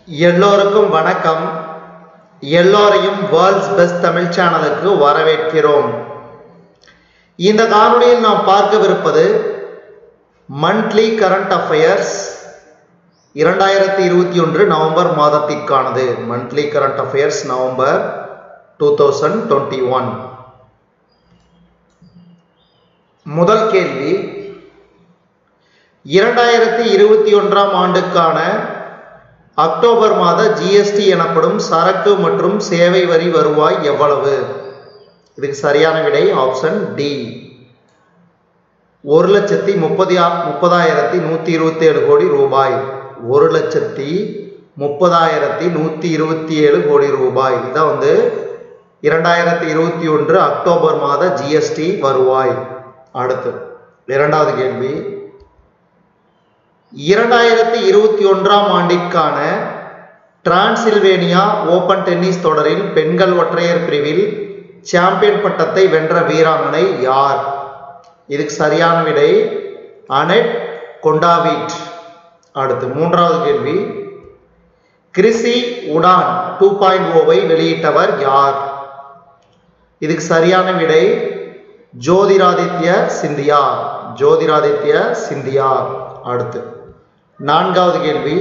எல்லோருக்கும் வணக்கம். எல்லோரையும் வேர்ல்ட்ஸ் பெஸ்ட் தமிழ் சேனலுக்கு வரவேற்கிறோம். இந்த காணொளியில் நாம் பார்க்கவிருப்பது மந்த்லி கரண்ட் அஃபேர்ஸ் 2021 நவம்பர் மாதத்திற்கானது. மந்த்லி கரண்ட் அஃபேர்ஸ் நவம்பர் 2021. முதல் கேள்வி, 2021 ஆண்டுக்கான அக்டோபர் மாத ஜிஎஸ்டி எனப்படும் சரக்கு மற்றும் சேவை வரி வருவாய் எவ்வளவு? இதுக்கு சரியான விடை ஆப்ஷன் டி, 1,30,127 கோடி ரூபாய். 1,30,127 கோடி ரூபாய். இதான் 2021 அக்டோபர் மாத ஜிஎஸ்டி வருவாய். அடுத்து இரண்டாவது கேள்வி, 2021 ஆண்டிற்கான டிரான்சில்வேனியா ஓபன் டென்னிஸ் தொடரில் பெண்கள் ஒற்றையர் பிரிவில் சாம்பியன் பட்டத்தை வென்ற வீராங்கனை யார்? இதுக்கு சரியான விடை அனெட் கொண்டாவிட். அடுத்து மூன்றாவது கேள்வி, கிறிசி உடான் 2.0 வெளியிட்டவர் யார்? இதுக்கு சரியான விடை ஜோதிராதித்ய சிந்தியா. ஜோதிராதித்ய சிந்தியா. அடுத்து நான்காவது கேள்வி,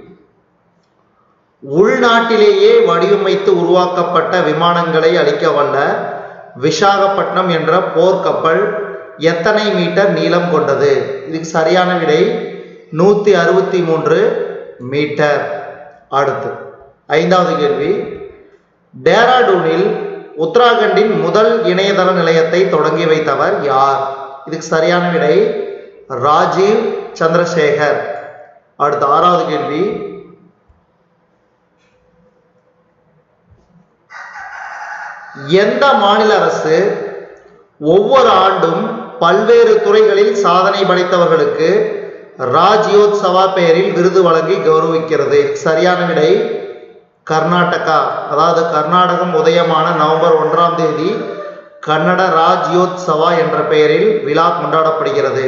உள்நாட்டிலேயே வடிவமைத்து உருவாக்கப்பட்ட விமானங்களை அளிக்க வல்ல விசாகப்பட்டினம் என்ற போர்க்கப்பல் எத்தனை மீட்டர் நீளம் கொண்டது? இதுக்கு சரியான விடை 163 மீட்டர். அடுத்து ஐந்தாவது கேள்வி, டேராடூனில் உத்தராகண்டின் முதல் இணையதள நிலையத்தை தொடங்கி வைத்தவர் யார்? இதுக்கு சரியான விடை ராஜீவ் சந்திரசேகர். அடுத்த ஆறாவது கேள்வி, எந்த மாநில அரசு ஒவ்வொரு ஆண்டும் பல்வேறு துறைகளில் சாதனை படைத்தவர்களுக்கு ராஜ்யோத்சவா பெயரில் விருது வழங்கி கௌரவிக்கிறது? சரியான விடை கர்நாடகா. அதாவது கர்நாடகம் உதயமான நவம்பர் 1ஆம் தேதி கன்னட ராஜ்யோத்சவா என்ற பெயரில் விழா கொண்டாடப்படுகிறது.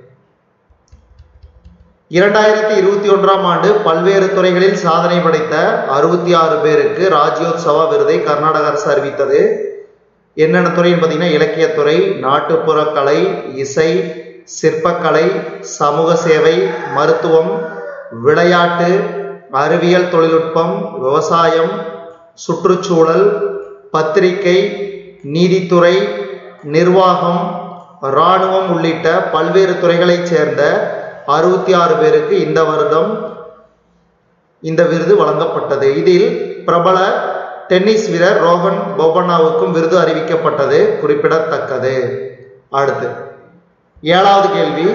2021 ஆண்டு பல்வேறு துறைகளில் சாதனை படைத்த 66 பேருக்கு ராஜ்யோத்சவா விருதை கர்நாடக அரசு அறிவித்தது. என்னென்ன துறைன்னு பார்த்தீங்கன்னா, இலக்கியத்துறை, நாட்டுப்புற கலை, இசை, சிற்பக்கலை, சமூக சேவை, மருத்துவம், விளையாட்டு, அறிவியல் தொழில்நுட்பம், விவசாயம், சுற்றுச்சூழல், பத்திரிகை, நீதித்துறை, நிர்வாகம், இராணுவம் உள்ளிட்ட பல்வேறு துறைகளைச் சேர்ந்த 66 பேருக்கு இந்த வருடம் இந்த விருது வழங்கப்பட்டது. இதில் பிரபல டென்னிஸ் வீரர் ரோஹன் போபண்ணாவுக்கும் விருது அறிவிக்கப்பட்டது குறிப்பிடத்தக்கது. அடுத்து ஏழாவது கேள்வி,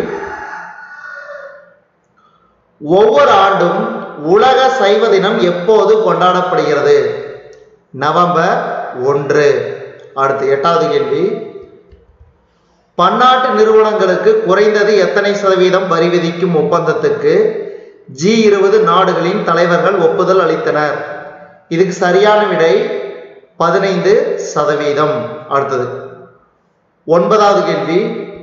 ஒவ்வொரு ஆண்டும் உலக சைவ தினம் எப்போது கொண்டாடப்படுகிறது? நவம்பர் 1. அடுத்து எட்டாவது கேள்வி, பன்னாட்டு நிறுவனங்களுக்கு குறைந்தது எத்தனை சதவீதம் வரி விதிக்கும் ஒப்பந்தத்துக்கு G20 நாடுகளின் தலைவர்கள் ஒப்புதல் அளித்தனர்? இதுக்கு சரியான விடை 15%. அடுத்தது ஒன்பதாவது கேள்வி,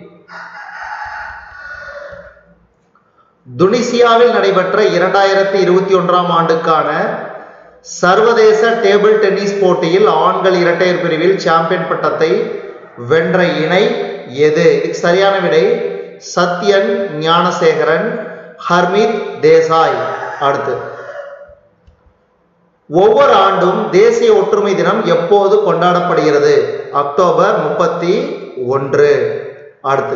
துனிசியாவில் நடைபெற்ற 2021 ஆண்டுக்கான சர்வதேச டேபிள் டென்னிஸ் போட்டியில் ஆண்கள் இரட்டையர் பிரிவில் சாம்பியன் பட்டத்தை வென்ற இணை எது? இதுக்கு சரியான விடை சத்யன் ஞானசேகரன், ஹர்மித் தேசாய். அடுத்து ஒவ்வொரு ஆண்டும் தேசிய ஒற்றுமை தினம் எப்போது கொண்டாடப்படுகிறது? அக்டோபர் 31. அடுத்து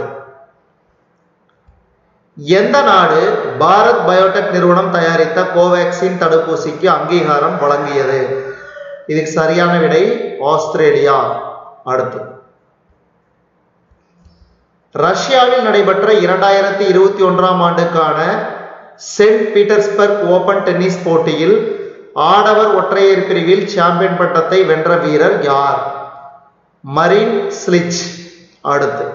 எந்த நாடு பாரத் பயோடெக் நிறுவனம் தயாரித்த கோவேக்சின் தடுப்பூசிக்கு அங்கீகாரம் வழங்கியது? இதுக்கு சரியான விடை ஆஸ்திரேலியா. அடுத்து ரஷ்யாவில் நடைபெற்ற 2021 ஆண்டுக்கான சென்ட் பீட்டர்ஸ்பர்க் ஓபன் டென்னிஸ் போட்டியில் ஆடவர் ஒற்றையர் பிரிவில் சாம்பியன் பட்டத்தை வென்ற வீரர் யார்? Marin Cilic. அடுத்து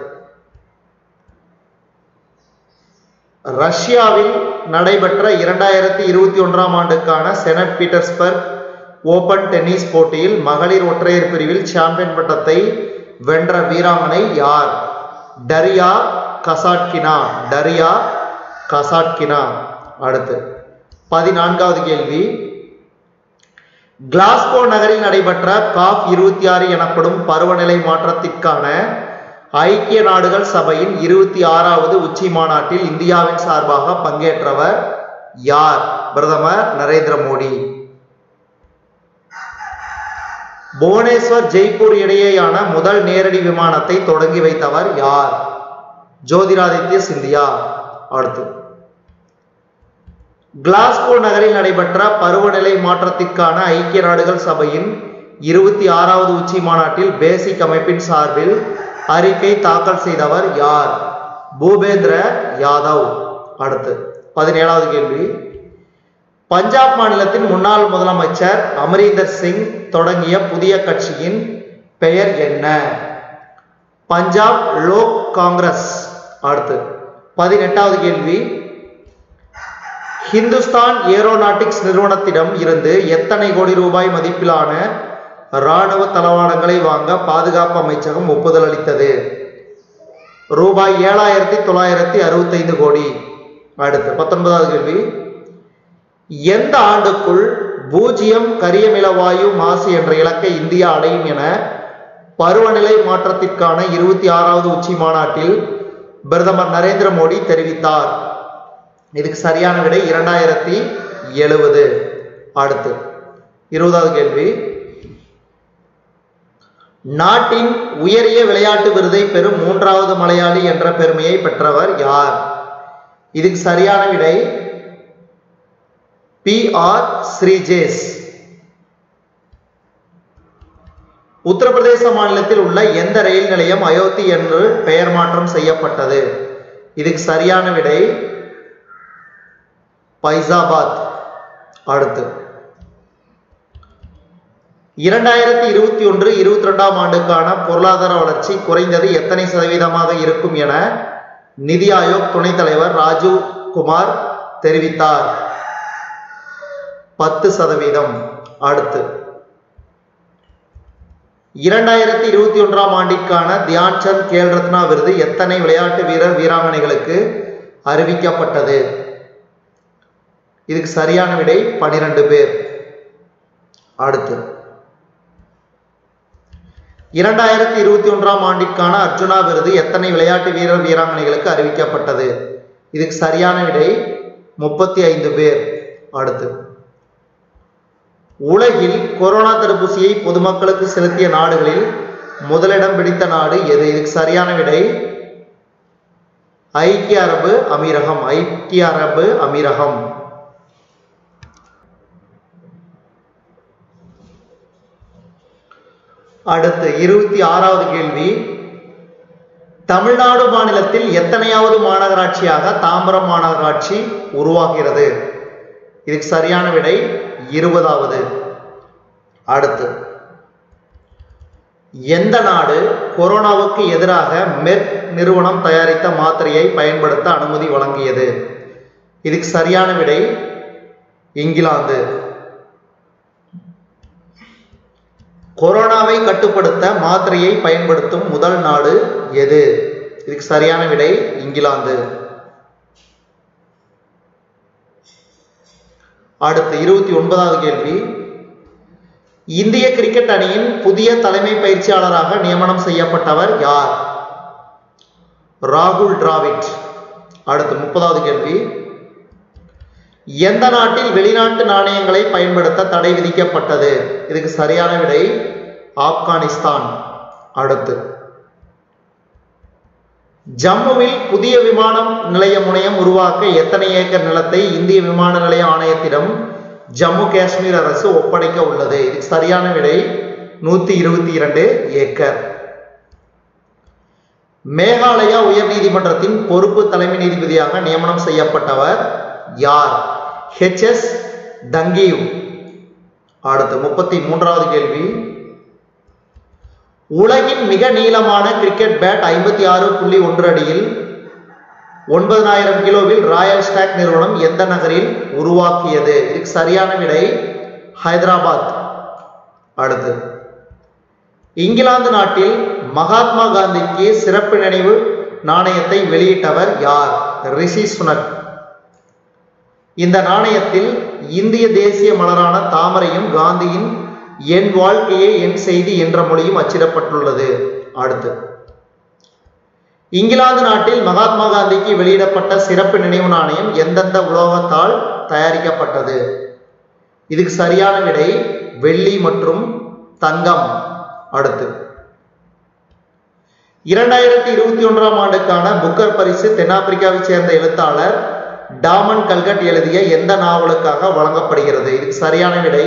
ரஷ்யாவில் நடைபெற்ற 2021 ஆண்டுக்கான செனட் பீட்டர்ஸ்பர்க் ஓபன் டென்னிஸ் போட்டியில் மகளிர் ஒற்றையர் பிரிவில் சாம்பியன் பட்டத்தை வென்ற வீராங்கனை யார்? டரியா கசாட்கினா. டரியா கசாட்கினா. அடுத்து 14வது கேள்வி, கிளாஸ்கோ நகரில் நடைபெற்ற COP 26 எனப்படும் பருவநிலை மாற்றத்திற்கான ஐக்கிய நாடுகள் சபையின் 26வது உச்சி மாநாட்டில் இந்தியாவின் சார்பாக பங்கேற்றவர் யார்? பிரதமர் நரேந்திர மோடி. புவனேஸ்வர் ஜெய்ப்பூர் இடையேயான முதல் நேரடி விமானத்தை தொடங்கி வைத்தவர் யார்? ஜோதிராதித்ய சிந்தியா. அடுத்து, கிளாஸ்கோ நகரில் நடைபெற்ற பருவநிலை மாற்றத்திற்கான ஐக்கிய நாடுகள் சபையின் 26வது உச்சி மாநாட்டில் பேசிக் அமைப்பின் சார்பில் அறிக்கை தாக்கல் செய்தவர் யார்? பூபேந்திர யாதவ். அடுத்து 17வது கேள்வி, பஞ்சாப் மாநிலத்தின் முன்னாள் முதலமைச்சர் அமரீந்தர் சிங் தொடங்கிய புதிய கட்சியின் பெயர் என்ன? பஞ்சாப் லோக் காங்கிரஸ். அடுத்து 18வது கேள்வி, ஹிந்துஸ்தான் ஏரோநாட்டிக்ஸ் நிறுவனத்திடம் இருந்து எத்தனை கோடி ரூபாய் மதிப்பிலான இராணுவ தளவாடங்களை வாங்க பாதுகாப்பு அமைச்சகம் ஒப்புதல் அளித்தது? ரூபாய் 7,965 கோடி. அடுத்து 19வது கேள்வி, எந்த ஆண்டுக்குள் 0 கரியமிலவாயு மாசு என்ற இலக்கை இந்தியா அடையும் என பருவநிலை மாற்றத்திற்கான 26வது உச்சி மாநாட்டில் பிரதமர் நரேந்திர மோடி தெரிவித்தார்? இதுக்கு சரியான விடை 2070. அடுத்து 20வது கேள்வி, நாட்டின் உயரிய விளையாட்டு விருதை பெறும் 3வது மலையாளி என்ற பெருமையை பெற்றவர் யார்? இதுக்கு சரியான விடை PR ஸ்ரீஜேஷ். உத்தரப்பிரதேச மாநிலத்தில் உள்ள எந்த ரயில் நிலையம் அயோத்தி என்று பெயர் மாற்றம் செய்யப்பட்டது? இதுக்கு சரியான விடை பைசாபாத். அடுத்து 2021-22 ஆண்டுக்கான பொருளாதார வளர்ச்சி குறைந்தது எத்தனை சதவீதமாக இருக்கும் என நிதி ஆயோக் துணைத் தலைவர் ராஜீவ் குமார் தெரிவித்தார்? 10%. அடுத்து 2021 ஆண்டிற்கான தியான் சந்த் கேல் ரத்னா விருது எத்தனை விளையாட்டு வீரர் வீராங்கனைகளுக்கு அறிவிக்கப்பட்டது? இதுக்கு சரியான விடை 12 பேர். அடுத்து 2021 ஆண்டிற்கான அர்ஜுனா விருது எத்தனை விளையாட்டு வீரர் வீராங்கனைகளுக்கு அறிவிக்கப்பட்டது? இதுக்கு சரியான விடை 35 பேர். அடுத்து, உலகில் கொரோனா தடுப்பூசியை பொதுமக்களுக்கு செலுத்திய நாடுகளில் முதலிடம் பிடித்த நாடு எது? இதுக்கு சரியான விடை ஐக்கிய அரபு அமீரகம். அடுத்து 26வது கேள்வி, தமிழ்நாடு மாநிலத்தில் எத்தனையாவது மாநகராட்சியாக தாம்பரம் மாநகராட்சி உருவாகிறது? இதுக்கு சரியான விடை 20வது. அடுத்து, எந்த நாடு கொரோனாவுக்கு எதிராக மெர்க் நிறுவனம் தயாரித்த மாத்திரையை பயன்படுத்த அனுமதி வழங்கியது? இதுக்கு சரியான விடை இங்கிலாந்து. கொரோனாவை கட்டுப்படுத்த மாத்திரையை பயன்படுத்தும் முதல் நாடு எது? இதுக்கு சரியான விடை இங்கிலாந்து. அடுத்து 29வது கேள்வி, இந்திய கிரிக்கெட் அணியின் புதிய தலைமை பயிற்சியாளராக நியமனம் செய்யப்பட்டவர் யார்? ராகுல் டிராவிட். அடுத்து 30வது கேள்வி, எந்த நாட்டில் வெளிநாட்டு நாணயங்களை பயன்படுத்த தடை விதிக்கப்பட்டது? இதுக்கு சரியான விடை ஆப்கானிஸ்தான். அடுத்து, ஜம்முவில் புதிய விமான நிலைய முனையம் உருவாக்க எத்தனை ஏக்கர் நிலத்தை இந்திய விமான நிலைய ஆணையத்திடம் ஜம்மு காஷ்மீர் அரசு ஒப்படைக்க உள்ளது? இதுக்கு சரியான விடை 122 ஏக்கர். மேகாலயா உயர் நீதிமன்றத்தின் பொறுப்பு தலைமை நீதிபதியாக நியமனம் செய்யப்பட்டவர் யார்? HS தங்கீவ். அடுத்து 33வது கேள்வி, உலகின் மிக நீளமான கிரிக்கெட் பேட் 56.1 அடியில் 9000 கிலோவில் ராயல் ஸ்டாக் நிறுவனம் எந்த நகரில் உருவாக்கியது? இதுக்கு சரியான விடை ஹைதராபாத். அடுத்து, இங்கிலாந்து நாட்டில் மகாத்மா காந்திக்கு சிறப்பு நினைவு நாணயத்தை வெளியிட்டவர் யார்? ரிஷி சுனக். இந்த நாணயத்தில் இந்திய தேசிய மலரான தாமரையும் காந்தியின் என் வாழ்க்கையே என் செய்தி என்ற மொழியும் அச்சிடப்பட்டுள்ளது. அடுத்து, இங்கிலாந்து நாட்டில் மகாத்மா காந்திக்கு வெளியிடப்பட்ட சிறப்பு நினைவு நாணயம் எந்தெந்த உலோகத்தால் தயாரிக்கப்பட்டது? இதுக்கு சரியான விடை வெள்ளி மற்றும் தங்கம். அடுத்து, 2021 ஆண்டுக்கான புக்கர் பரிசு தென்னாப்பிரிக்காவை சேர்ந்த எழுத்தாளர் டாமன் கல்கட் எழுதிய எந்த நாவலுக்காக வழங்கப்படுகிறது? இதுக்கு சரியான விடை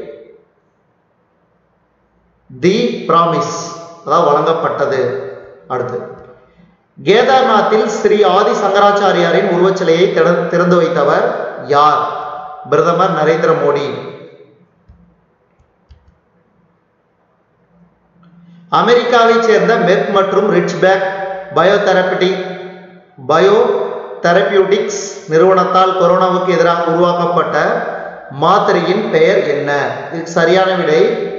தி பிராமிஸ், அதாவது வழங்கப்பட்டது. அடுத்து, கேதார்நாத்தில் ஸ்ரீ ஆதி சங்கராச்சாரியாரின் உருவச்சிலையை திறந்து வைத்தவர் யார்? பிரதமர் நரேந்திர மோடி. அமெரிக்காவை சேர்ந்த மெர்க் மற்றும் ரிச்பேக் பயோதெரபியூட்டிக்ஸ் நிறுவனத்தால் கொரோனாவுக்கு எதிராக உருவாக்கப்பட்ட மாத்திரையின் பெயர் என்ன? இதுக்கு சரியான விடை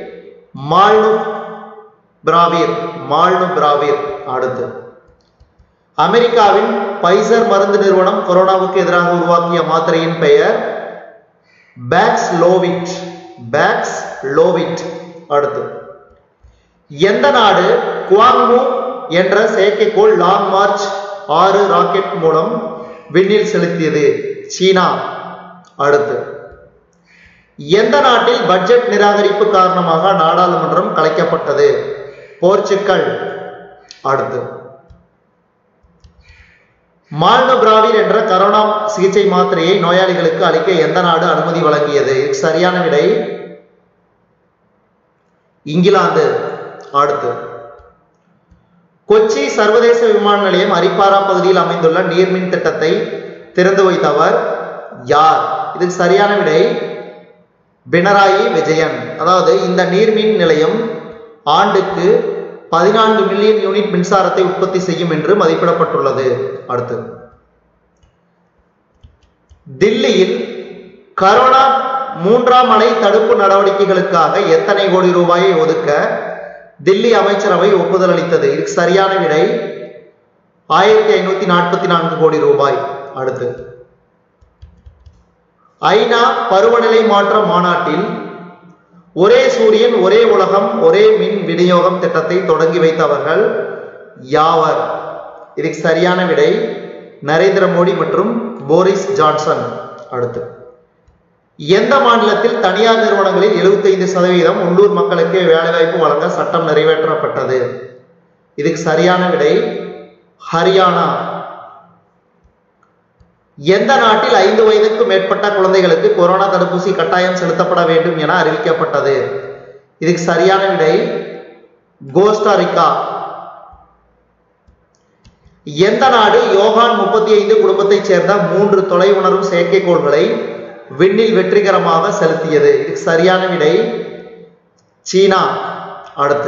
மால்னுபிராவிர். அடுத்து, அமெரிக்காவின் பைசர் மருந்து நிறுவனம் கொரோனாவுக்கு எதிராக உருவாக்கிய மாத்திரையின் பெயர் பேக்ஸ்லோவிட். அடுத்து, எந்த நாடு குவாங்மூ என்ற செயற்கைக்கோள் லாங் மார்ச் 6 ராக்கெட் மூலம் விண்ணில் செலுத்தியது? சீனா. அடுத்து, எந்த நாட்டில் பட்ஜெட் நிராகரிப்பு காரணமாக நாடாளுமன்றம் கலைக்கப்பட்டது? போர்ச்சுகல். அடுத்து, மால்னுபிராவிர் என்ற கரோனா சிகிச்சை மாத்திரையை நோயாளிகளுக்கு அளிக்க எந்த நாடு அனுமதி வழங்கியது? சரியான விடை இங்கிலாந்து. அடுத்து, கொச்சி சர்வதேச விமான நிலையம் அரிப்பாரா பகுதியில் அமைந்துள்ள நீர்மின் திட்டத்தை திறந்து வைத்தவர் யார்? இதுக்கு சரியான விடை பினராயி விஜயன். அதாவது இந்த நீர்மின் நிலையம் ஆண்டுக்கு 14 மில்லியன் யூனிட் மின்சாரத்தை உற்பத்தி செய்யும் என்று மதிப்பிடப்பட்டுள்ளது. அடுத்து, தில்லியில் கரோனா 3ஆம் அலை தடுப்பு நடவடிக்கைகளுக்காக எத்தனை கோடி ரூபாயை ஒதுக்க தில்லி அமைச்சரவை ஒப்புதல் அளித்தது? இதுக்கு சரியான விடை 1544 கோடி ரூபாய். அடுத்து, ஐநா பருவநிலை மாற்ற மாநாட்டில் ஒரே சூரியன் ஒரே உலகம் ஒரே மின் விநியோகம் திட்டத்தை தொடங்கி வைத்தவர்கள் யாவர்? இதுக்கு சரியான விடை நரேந்திர மோடி மற்றும் போரிஸ் ஜான்சன். அடுத்து, எந்த மாநிலத்தில் தனியார் நிறுவனங்களில் 75% உள்ளூர் மக்களுக்கு வேலைவாய்ப்பு வழங்க சட்டம் நிறைவேற்றப்பட்டது? இதுக்கு சரியான விடை ஹரியானா. எந்த நாட்டில் 5 வயதுக்கு மேற்பட்ட குழந்தைகளுக்கு கொரோனா தடுப்பூசி கட்டாயம் செலுத்தப்பட வேண்டும் என அறிவிக்கப்பட்டது? இதுக்கு சரியான விடை கோஸ்டாரிக்கா. எந்த நாடு யோகான் 35 குடும்பத்தைச் சேர்ந்த 3 தொலை உணரும் செயற்கைக்கோள்களை விண்ணில் வெற்றிகரமாக செலுத்தியது? இதுக்கு சரியான விடை சீனா. அடுத்து,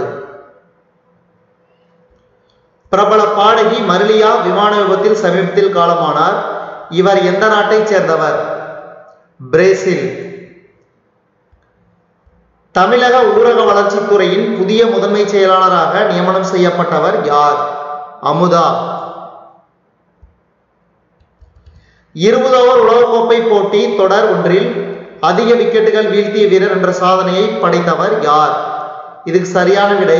பிரபல பாடகி மரிலியா விமான விபத்தில் சமீபத்தில் காலமானார். இவர் எந்த நாட்டைச் சேர்ந்தவர்? பிரேசில். தமிழக ஊரக வளர்ச்சித்துறையின் புதிய முதன்மை செயலாளராக நியமனம் செய்யப்பட்டவர் யார்? அமுதா. 20 ஓவர் உலகக்கோப்பை போட்டி தொடர் ஒன்றில் அதிக விக்கெட்டுகள் வீழ்த்திய வீரர் என்ற சாதனையை படைத்தவர் யார்? இதுக்கு சரியான விடை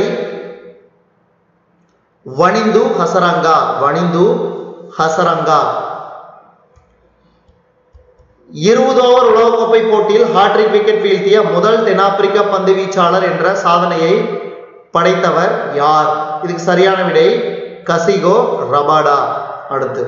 வனிந்து ஹசரங்கா. 20 ஓவர் உலகக்கோப்பை போட்டியில் ஹாட்ரிக் விக்கெட் வீழ்த்திய முதல் தென்னாப்பிரிக்க பந்து வீச்சாளர் என்ற சாதனையை படைத்தவர் யார்? இதுக்கு சரியான விடை கசிகோ ரபாடா. அடுத்து,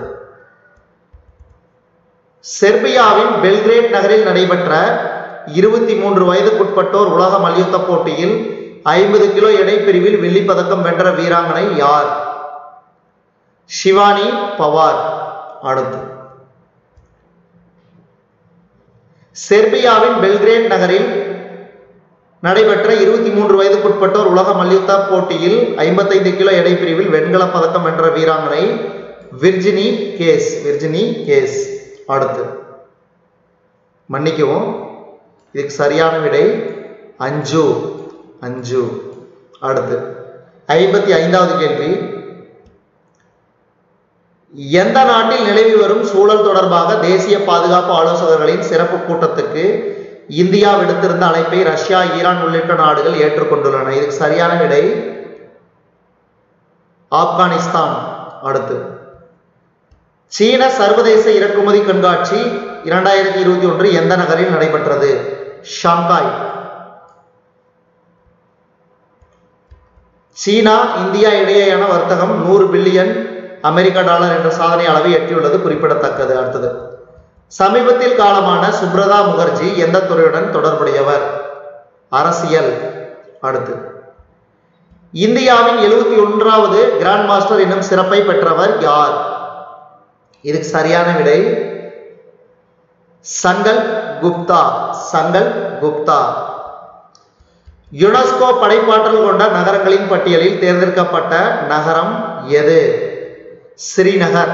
செர்பியாவின் பெல்கிரேட் நகரில் நடைபெற்ற 23 வயதுக்குட்பட்டோர் உலக மல்யுத்த போட்டியில் 50 கிலோ எடை பிரிவில் வெள்ளி பதக்கம் வென்ற வீராங்கனை யார்? ஷிவானி பவார். அடுத்து, செர்பியாவின் பெல்கிரேட் நகரில் நடைபெற்ற 23 வயதுக்குட்பட்டோர் உலக மல்யுத்த போட்டியில் 55 கிலோ எடை பிரிவில் வெண்கல பதக்கம் வென்ற வீராங்கனை விர்ஜினி கேஸ். அடுத்து, மன்னிக்கவும், இதுக்கு சரியான விடை அஞ்சு. அடுத்து, 55வது கேள்வி. எந்த நாட்டில் நிலவி வரும் சூழல் தொடர்பாக தேசிய பாதுகாப்பு ஆலோசகர்களின் சிறப்பு கூட்டத்துக்கு இந்தியா விடுத்திருந்த அழைப்பை ரஷ்யா, ஈரான் உள்ளிட்ட நாடுகள் ஏற்றுக்கொண்டுள்ளன? இதுக்கு சரியான விடை ஆப்கானிஸ்தான். அடுத்து, சீன சர்வதேச இறக்குமதி கண்காட்சி 2021 எந்த நகரில் நடைபெற்றது? ஷாங்காய். சீனா இந்தியா இடையேயான வர்த்தகம் 100 பில்லியன் அமெரிக்க டாலர் என்ற சாதனை அளவை எட்டியுள்ளது, குறிப்பிடத்தக்கது. அடுத்தது, சமீபத்தில் காலமான சுப்ரதா முகர்ஜி எந்த துறையுடன் தொடர்புடையவர்? அரசியல். அடுத்து, இந்தியாவின் 71வது கிராண்ட் மாஸ்டர் என்னும் சிறப்பை பெற்றவர் யார்? இதுக்கு சரியான விடை சங்கல் குப்தா. சங்கல் குப்தா. யுனெஸ்கோ படைப்பாற்றல் கொண்ட நகரங்களின் பட்டியலில் தேர்ந்தெடுக்கப்பட்ட நகரம் எது? ஸ்ரீநகர்.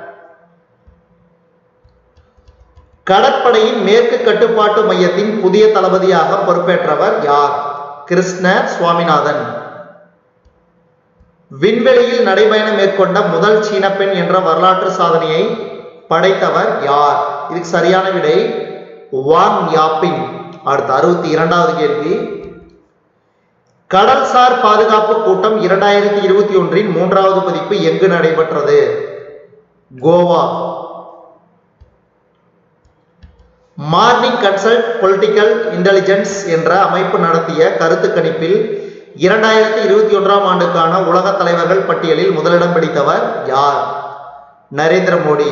கடற்படையின் மேற்கு கட்டுப்பாட்டு மையத்தின் புதிய தளபதியாக பொறுப்பேற்றவர் யார்? கிருஷ்ண சுவாமிநாதன். விண்வெளியில் நடைபயணம் மேற்கொண்ட முதல் சீன பெண் என்ற வரலாற்று சாதனையை படைத்தவர் யார்? இதுக்கு சரியான விடை வாங் யாப்பிங். அடுத்த 62வது கேள்வி, கடல்சார் பாதுகாப்பு கூட்டம் 2021 3வது பதிப்பு எங்கு நடைபெற்றது? Goa. Morning consult political intelligence என்ற அமைப்பு நடத்திய கருத்து கணிப்பில் 2021 ஆண்டுக்கான உலக தலைவர்கள் பட்டியலில் முதலிடம் பிடித்தவர் யார்? நரேந்திர மோடி.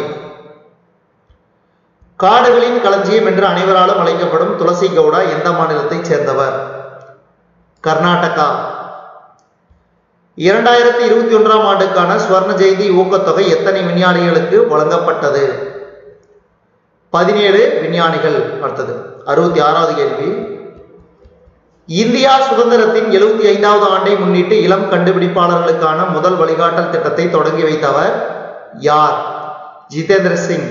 காடுகளின் களஞ்சியம் என்று அனைவராலும் அழைக்கப்படும் துளசி கவுடா எந்த மாநிலத்தைச் சேர்ந்தவர்? கர்நாடகா. 2021 ஆண்டுக்கான ஸ்வர்ண ஜெயந்தி ஊக்கத்தொகை எத்தனை விஞ்ஞானிகளுக்கு வழங்கப்பட்டது? 17 விஞ்ஞானிகள். அடுத்தது 66வது கேள்வி, இந்தியா சுதந்திரத்தின் 75வது ஆண்டை முன்னிட்டு இளம் கண்டுபிடிப்பாளர்களுக்கான முதல் வழிகாட்டல் திட்டத்தை தொடங்கி வைத்தவர் யார்? ஜிதேந்திர சிங்.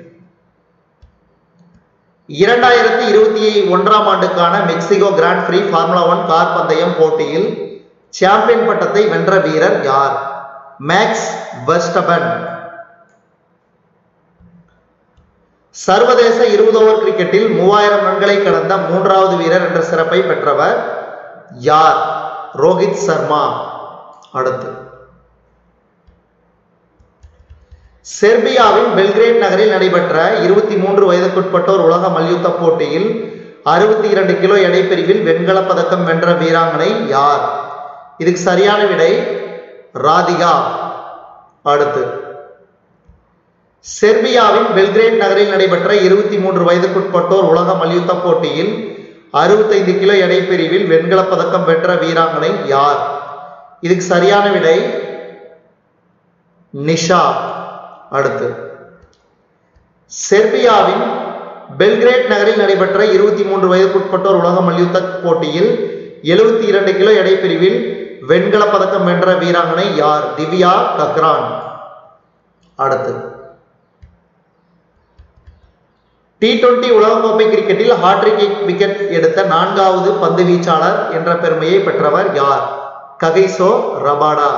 2021 ஆண்டுக்கான Mexico grand prix formula 1 car பந்தயம் போட்டியில் சாம்பியன் பட்டத்தை வென்ற வீரர் யார்? Max Verstappen. சர்வதேச 20 ஓவர் கிரிக்கெட்டில் 3000 ரன்களை கடந்த 3வது வீரர் என்ற சிறப்பை பெற்றவர் யார்? ரோஹித் சர்மா. அடுத்து, செர்பியாவின் பெல்கிரேட் நகரில் நடைபெற்ற 23 வயதுக்குட்பட்டோர் உலக மல்யுத்த போட்டியில் 62 கிலோ எடை பிரிவில் வெண்கல பதக்கம் வென்ற வீராங்கனை யார்? இதுக்கு சரியான விடை ராதிகா. அடுத்து, செர்பியாவின் பெல்கிரேட் நகரில் நடைபெற்ற 23 வயதுக்குட்பட்டோர் உலக மல்யுத்த போட்டியில் 65 கிலோ எடை பிரிவில் வெண்கல பதக்கம் வென்ற வீராங்கனை யார்? இதுக்கு சரியான விடை நிஷா. அடுத்து, செர்பியாவின் பெல்கிரேட் நகரில் நடைபெற்ற 23 வயதுக்குட்பட்டோர் உலக மல்யுத்த போட்டியில் 72 கிலோ எடை பிரிவில் வெண்கல பதக்கம் வென்ற வீராங்கனை யார்? திவ்யா கக்ரான். அடுத்து, T20 உலகக்கோப்பை கிரிக்கெட்டில் ஹாட்ரிக் விக்கெட் எடுத்த 4வது பந்து வீச்சாளர் என்ற பெருமையை பெற்றவர் யார்? ககைசோ ரபாடா.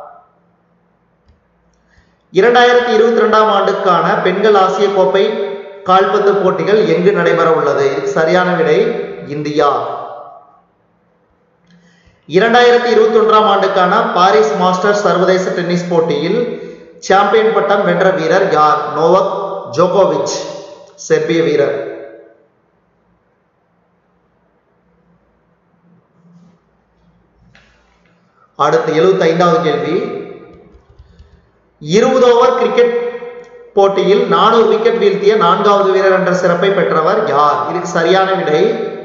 2022 ஆண்டுக்கான பெண்கள் ஆசிய கோப்பை கால்பந்து போட்டிகள் எங்கு நடைபெற உள்ளது? இதுக்கு சரியான விடை இந்தியா. 2021 ஆண்டுக்கான பாரிஸ் மாஸ்டர்ஸ் சர்வதேச டென்னிஸ் போட்டியில் சாம்பியன் பட்டம் வென்ற வீரர் யார்? நோவக் ஜோகோவிச், செர்பிய வீரர். அடுத்து 75வது கேள்வி, 20 ஓவர் கிரிக்கெட் போட்டியில் 400 விக்கெட் வீழ்த்திய 4வது வீரர் என்ற சிறப்பை பெற்றவர் யார்? இதுக்கு சரியான விடை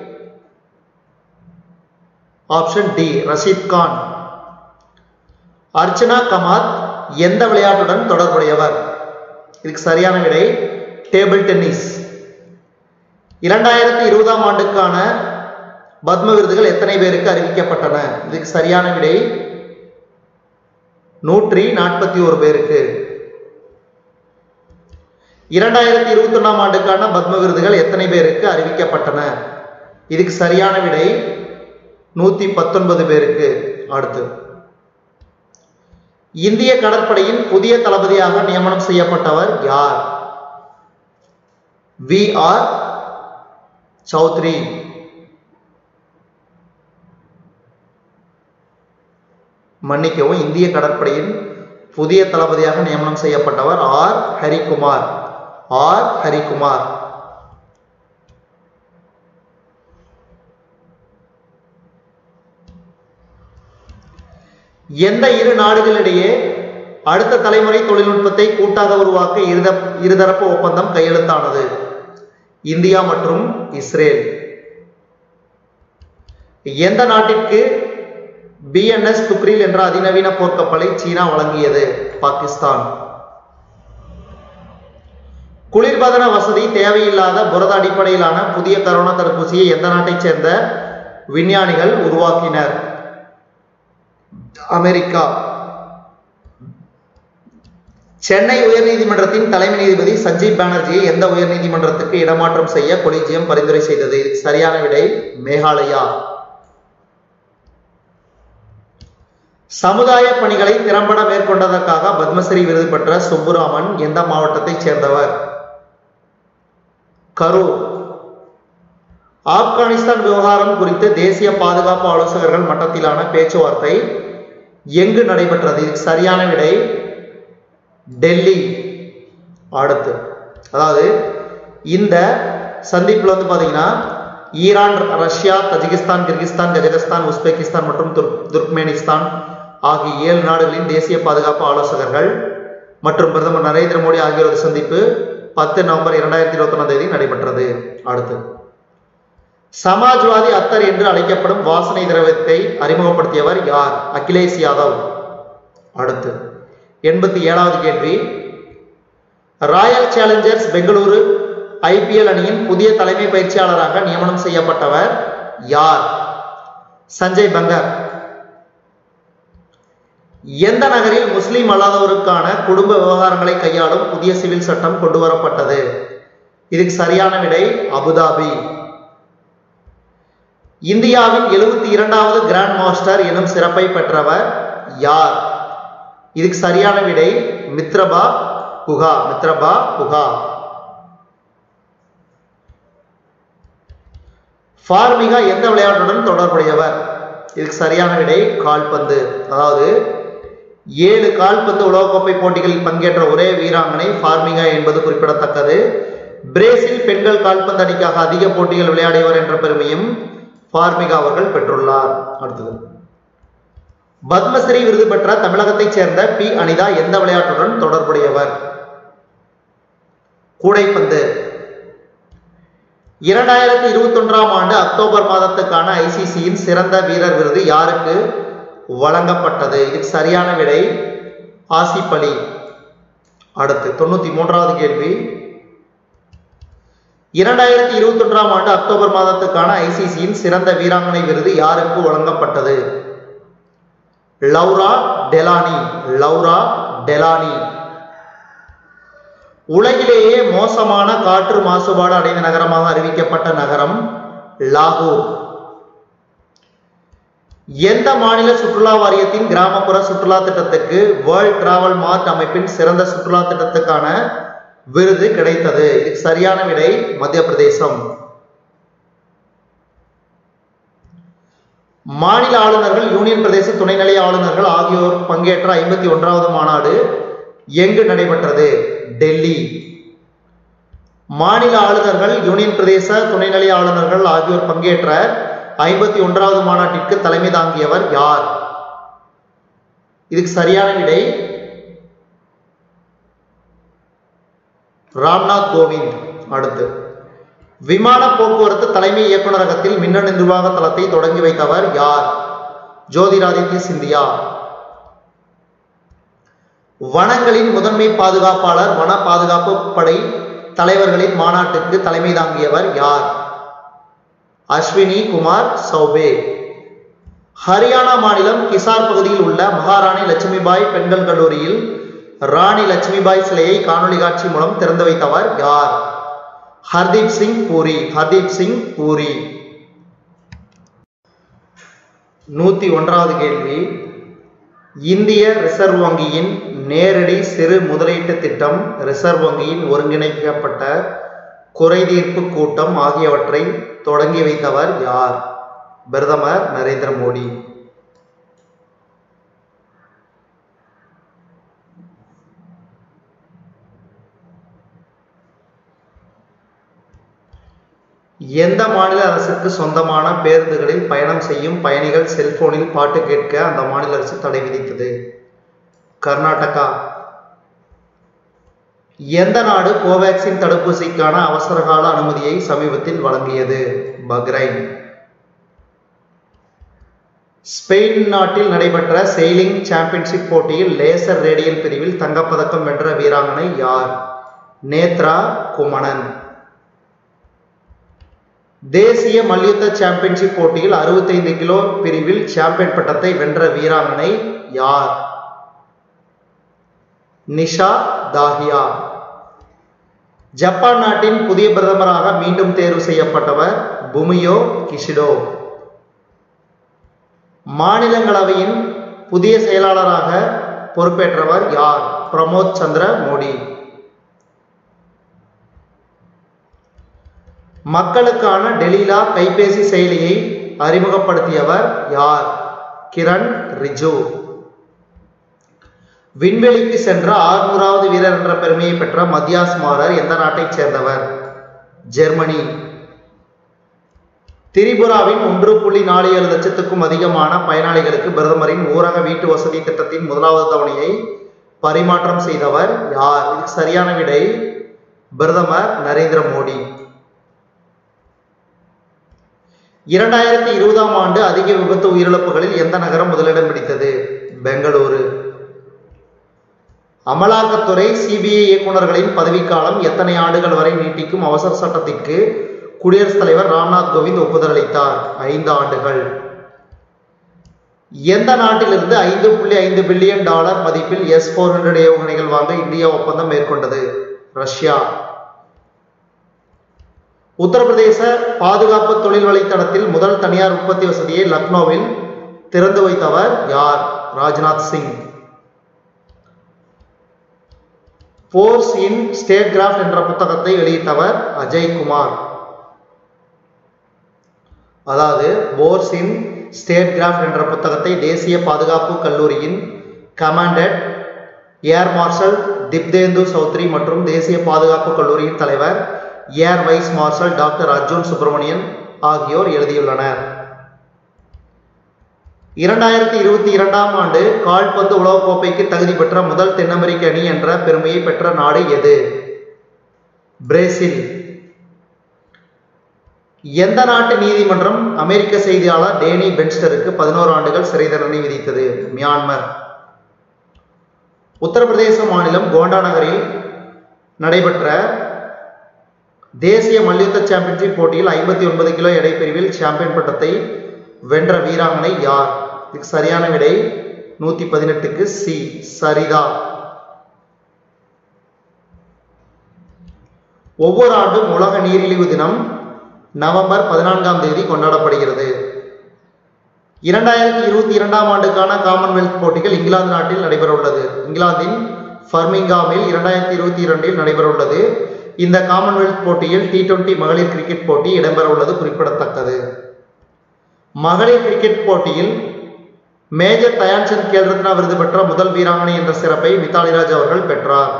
ஆப்ஷன் டி ரஷீத் கான். அர்ச்சனா கமாத் எந்த விளையாட்டுடன் தொடர்புடையவர்? இதுக்கு சரியான விடை டேபிள் டென்னிஸ். 2020 ஆண்டுக்கான பத்ம விருதுகள் எத்தனை பேருக்கு அறிவிக்கப்பட்டன? இதுக்கு சரியான விடை 141 பேருக்கு. 2021 ஆண்டுக்கான பத்ம விருதுகள் எத்தனை பேருக்கு அறிவிக்கப்பட்டன? இதுக்கு சரியான விடை 119 பேருக்கு. அடுத்து, இந்திய கடற்படையின் புதிய தளபதியாக நியமனம் செய்யப்பட்டவர் யார்? வி.ஆர். சௌத்ரி. மன்னிக்கவும், இந்திய கடற்படையின் புதிய தளபதியாக நியமனம் செய்யப்பட்டவர் ஆர். ஹரிகுமார். ஆர். ஹரிகுமார். எந்த இரு நாடுகளிடையே அடுத்த தலைமுறை தொழில்நுட்பத்தை கூட்டாக உருவாக்க இருதரப்பு ஒப்பந்தம் கையெழுத்தானது? இந்தியா மற்றும் இஸ்ரேல். எந்த நாட்டிற்கு பிஎன்எஸ் துக்ரில் என்ற அதிநவீன போர்க்கப்பலை சீனா வழங்கியது? பாகிஸ்தான். குளிர்பதன வசதி தேவையில்லாத புரத அடிப்படையிலான புதிய கரோனா தடுப்பூசியை எந்த நாட்டைச் சேர்ந்த விஞ்ஞானிகள் உருவாக்கினர்? அமெரிக்கா. சென்னை உயர்நீதிமன்றத்தின் தலைமை நீதிபதி சஞ்சீப் பானர்ஜியை எந்த உயர்நீதிமன்றத்துக்கு இடமாற்றம் செய்ய கொலிஜியம் பரிந்துரை செய்தது? சரியான விடை மேகாலயா. சமுதாய பணிகளை திறம்பட மேற்கொண்டதற்காக பத்மஸ்ரீ விருது பெற்ற சுப்புராமன் எந்த மாவட்டத்தைச் சேர்ந்தவர்? கரூர். ஆப்கானிஸ்தான் விவகாரம் குறித்து தேசிய பாதுகாப்பு ஆலோசகர்கள் மட்டத்திலான பேச்சுவார்த்தை எங்கு நடைபெற்றது? சரியான விடை டெல்லி. அடுத்து, அதாவது இந்த சந்திப்பில் பாத்தீங்கன்னா Iran, Russia, Tajikistan, Kyrgyzstan, Kazakhstan, Uzbekistan மற்றும் துர்க்மெனிஸ்தான் ஆகிய 7 நாடுகளின் தேசிய பாதுகாப்பு ஆலோசகர்கள் மற்றும் பிரதமர் நரேந்திர மோடி ஆகியோரது சந்திப்பு 10 நவம்பர் 2021 நடைபெற்றது. அடுத்து, சமாஜ்வாதி அத்தர் என்று அழைக்கப்படும் வாசனை திரவியத்தை அறிமுகப்படுத்தியவர் யார்? அகிலேஷ் யாதவ். அடுத்து, 87வது கேள்வி. ராயல் சேலஞ்சர்ஸ் பெங்களூரு IPL அணியின் புதிய தலைமை பயிற்சியாளராக நியமனம் செய்யப்பட்டவர் யார்? சஞ்சய் பங்கர். எந்த நகரில் முஸ்லிம் அல்லாதோருக்கான குடும்ப விவகாரங்களை கையாளும் புதிய சிவில் சட்டம் கொண்டு வரப்பட்டது? இதுக்கு சரியான விடை அபுதாபி. இந்தியாவின் 72வது கிராண்ட் மாஸ்டர் எனும் சிறப்பை பெற்றவர் யார்? இதுக்கு சரியான விடை மித்ரபா குஹா. மித்ரபா குஹா. ஃபார்மிகா எந்த விளையாட்டுடன் தொடர்புடையவர்? இதுக்கு சரியான விடை கால்பந்து. அதாவது 7 கால்பந்து உலகக்கோப்பை போட்டிகளில் பங்கேற்ற ஒரே வீராங்கனை ஃபார்மிகா என்பது குறிப்பிடத்தக்கது. பிரேசில் பெண்கள் கால்பந்து அணிக்காக அதிக போட்டிகள் விளையாடியவர் என்ற பெருமையும் ஃபார்மிகா அவர்கள் பெற்றுள்ளார். அடுத்தது, பத்மஸ்ரீ விருது பெற்ற தமிழகத்தைச் சேர்ந்த பி. அனிதா எந்த விளையாட்டுடன் தொடர்புடையவர்? கூடைப்பந்து. 2021ஆம் ஆண்டு அக்டோபர் மாதத்துக்கான ICCயின் சிறந்த வீரர் விருது யாருக்கு வழங்கப்பட்டது? இதுக்கு சரியான விடை ஆசிப் அலி. அடுத்து, 93வது கேள்வி. 2021ஆம் ஆண்டு அக்டோபர் மாதத்துக்கான ICCயின் சிறந்த வீராங்கனை விருது யாருக்கு வழங்கப்பட்டது? Laura Delaney. Laura Delaney. உலகிலேயே மோசமான காற்று மாசுபாடு அடைந்த நகரமாக அறிவிக்கப்பட்ட நகரம் லாகூர். எந்த மாநில சுற்றுலா வாரியத்தின் கிராமப்புற சுற்றுலா திட்டத்துக்கு வேர்ல்ட் டிராவல் மார்ட் அமைப்பின் சிறந்த சுற்றுலா திட்டத்துக்கான விருது கிடைத்தது? இதுக்கு சரியான விடை மத்திய பிரதேசம். மாநில ஆளுநர்கள், யூனியன் பிரதேச துணைநிலை ஆளுநர்கள் ஆகியோர் பங்கேற்ற 51வது மாநாடு எங்கு நடைபெற்றது? டெல்லி. மாநில ஆளுநர்கள், யூனியன் பிரதேச துணைநிலை ஆளுநர்கள் ஆகியோர் பங்கேற்ற 51வது மாநாட்டிற்கு தலைமை தாங்கியவர் யார்? இதுக்கு சரியான விடை ராம்நாத் கோவிந்த். அடுத்து, விமான போக்குவரத்து தலைமை இயக்குநரகத்தில் மின்னணு நிர்வாக தளத்தை தொடங்கி வைத்தவர் யார்? ஜோதிராதித்ய சிந்தியா. வனங்களின் முதன்மை பாதுகாப்பாளர் வன பாதுகாப்பு படை தலைவர்களின் மாநாட்டுக்கு தலைமை தாங்கியவர் யார்? அஸ்வினி குமார் சௌபே. ஹரியானா மாநிலம் கிசார் பகுதியில் உள்ள மகாராணி லட்சுமிபாய் பெண்கள் கல்லூரியில் ராணி லட்சுமிபாய் சிலையை காணொலி காட்சி மூலம் திறந்து வைத்தவர் யார்? ஹர்தீப் சிங் பூரி. ஹர்தீப் சிங் பூரி. 101வது கேள்வி. இந்திய ரிசர்வ் வங்கியின் நேரடி சிறு முதலீட்டு திட்டம், ரிசர்வ் வங்கியின் ஒருங்கிணைக்கப்பட்ட குறைதீர்ப்பு கூட்டம் ஆகியவற்றை தொடங்கி வைத்தவர் யார்? பிரதமர் நரேந்திர மோடி. எந்த மாநில அரசுக்கு சொந்தமான பேருந்துகளில் பயணம் செய்யும் பயணிகள் செல்போனில் பாட்டு கேட்க அந்த மாநில அரசு தடை விதித்தது? கர்நாடகா. எந்த நாடு கோவேக்சின் தடுப்பூசிக்கான அவசரகால அனுமதியை சமீபத்தில் வழங்கியது? பஹ்ரைன். ஸ்பெயின் நாட்டில் நடைபெற்ற செயிலிங் சாம்பியன்ஷிப் போட்டியில் லேசர் ரேடியல் பிரிவில் தங்கப்பதக்கம் வென்ற வீராங்கனை யார்? நேத்ரா குமணன். தேசிய மல்யுத்த சாம்பியன்ஷிப் போட்டியில் 65 கிலோ பிரிவில் சாம்பியன் பட்டத்தை வென்ற வீராங்கனை யார்? நிஷா தாஹியா. ஜப்பான் நாட்டின் புதிய பிரதமராக மீண்டும் தேர்வு செய்யப்பட்டவர் புமியோ கிஷிடோ. மாநிலங்களவையின் புதிய செயலாளராக பொறுப்பேற்றவர் யார்? பிரமோத் சந்திர மோடி. மக்களுக்கான டெலிலா கைபேசி செயலியை அறிமுகப்படுத்தியவர் யார்? கிரண் ரிஜு. விண்வெளிக்கு சென்ற 600வது வீரர் என்ற பெருமையை பெற்ற மத்தியாஸ் மாரர் எந்த நாட்டைச் சேர்ந்தவர்? ஜெர்மனி. திரிபுராவின் 1.47 லட்சத்துக்கும் அதிகமான பயனாளிகளுக்கு பிரதமரின் ஊரக வீட்டு வசதி திட்டத்தின் முதலாவது தவணையை பரிமாற்றம் செய்தவர் யார்? இதுக்கு சரியான விடை பிரதமர் நரேந்திர மோடி. 2020ஆம் ஆண்டு அதிக விபத்து உயிரிழப்புகளில் எந்த நகரம் முதலிடம் பிடித்தது? பெங்களூரு. அமலாக்கத்துறை சிபிஐ இயக்குநர்களின் பதவிக்காலம் எத்தனை ஆண்டுகள் வரை நீட்டிக்கும் அவசர சட்டத்திற்கு குடியரசுத் தலைவர் ராம்நாத் கோவிந்த் ஒப்புதல் அளித்தார்? 5 ஆண்டுகள். எந்த நாட்டிலிருந்து $5.5 பில்லியன் மதிப்பில் S-400 ஏவுகணைகள் வாங்க இந்தியா ஒப்பந்தம் மேற்கொண்டது? ரஷ்யா. உத்தரப்பிரதேச பாதுகாப்பு தொழில் வலைத்தளத்தில் முதல் தனியார் உற்பத்தி வசதியை லக்னோவில் திறந்து வைத்தவர் யார்? Rajnath Singh. Force in statecraft என்ற புத்தகத்தை வெளியிட்டவர் அஜய் குமார். அதாவது போர்ஸ் இன் ஸ்டேட்கிராஃப்ட் என்ற புத்தகத்தை தேசிய பாதுகாப்பு கல்லூரியின் commandant air marshal Diptendu Choudhury மற்றும் தேசிய பாதுகாப்பு கல்லூரியின் தலைவர் air vice marshal doctor Arjun Subramaniam ஆகியோர் எழுதியுள்ளனர். 2022ஆம் ஆண்டு கால்பந்து உலகக்கோப்பைக்கு தகுதி பெற்ற முதல் தென் அமெரிக்க அணி என்ற பெருமையை பெற்ற நாடு எது? பிரேசில். எந்த நாட்டு நீதிமன்றம் அமெரிக்க செய்தியாளர் டேனி பென்ஸ்டருக்கு 11 ஆண்டுகள் சிறை தண்டனை விதித்தது? மியான்மர். உத்தரப்பிரதேச மாநிலம் கோண்டா நகரில் நடைபெற்ற தேசிய மல்யுத்த சாம்பியன்ஷிப் போட்டியில் 59 கிலோ எடை பிரிவில் சாம்பியன் பட்டத்தை வென்ற வீராங்கனை யார்? இதுக்கு சரியான விடை 118க்கு சி சரிதா. ஒவ்வொரு ஆண்டும் உலக நீரிழிவு தினம் நவம்பர் 14ஆம் தேதி கொண்டாடப்படுகிறது. 2022ஆம் ஆண்டுக்கான காமன்வெல்த் போட்டிகள் இங்கிலாந்து நாட்டில் நடைபெறவுள்ளது. இங்கிலாந்தின் பர்மிங்காமில் 2022இல் நடைபெறவுள்ளது. இந்த காமன்வெல்த் போட்டியில் T20 மகளிர் கிரிக்கெட் போட்டி இடம்பெற உள்ளது குறிப்பிடத்தக்கது. மகளிர் கிரிக்கெட் போட்டியில் மேஜர் தயான்சந்த் கேல் ரத்னா விருது பெற்ற முதல் வீராங்கனை என்ற சிறப்பை மித்தாலி ராஜ் அவர்கள் பெற்றார்.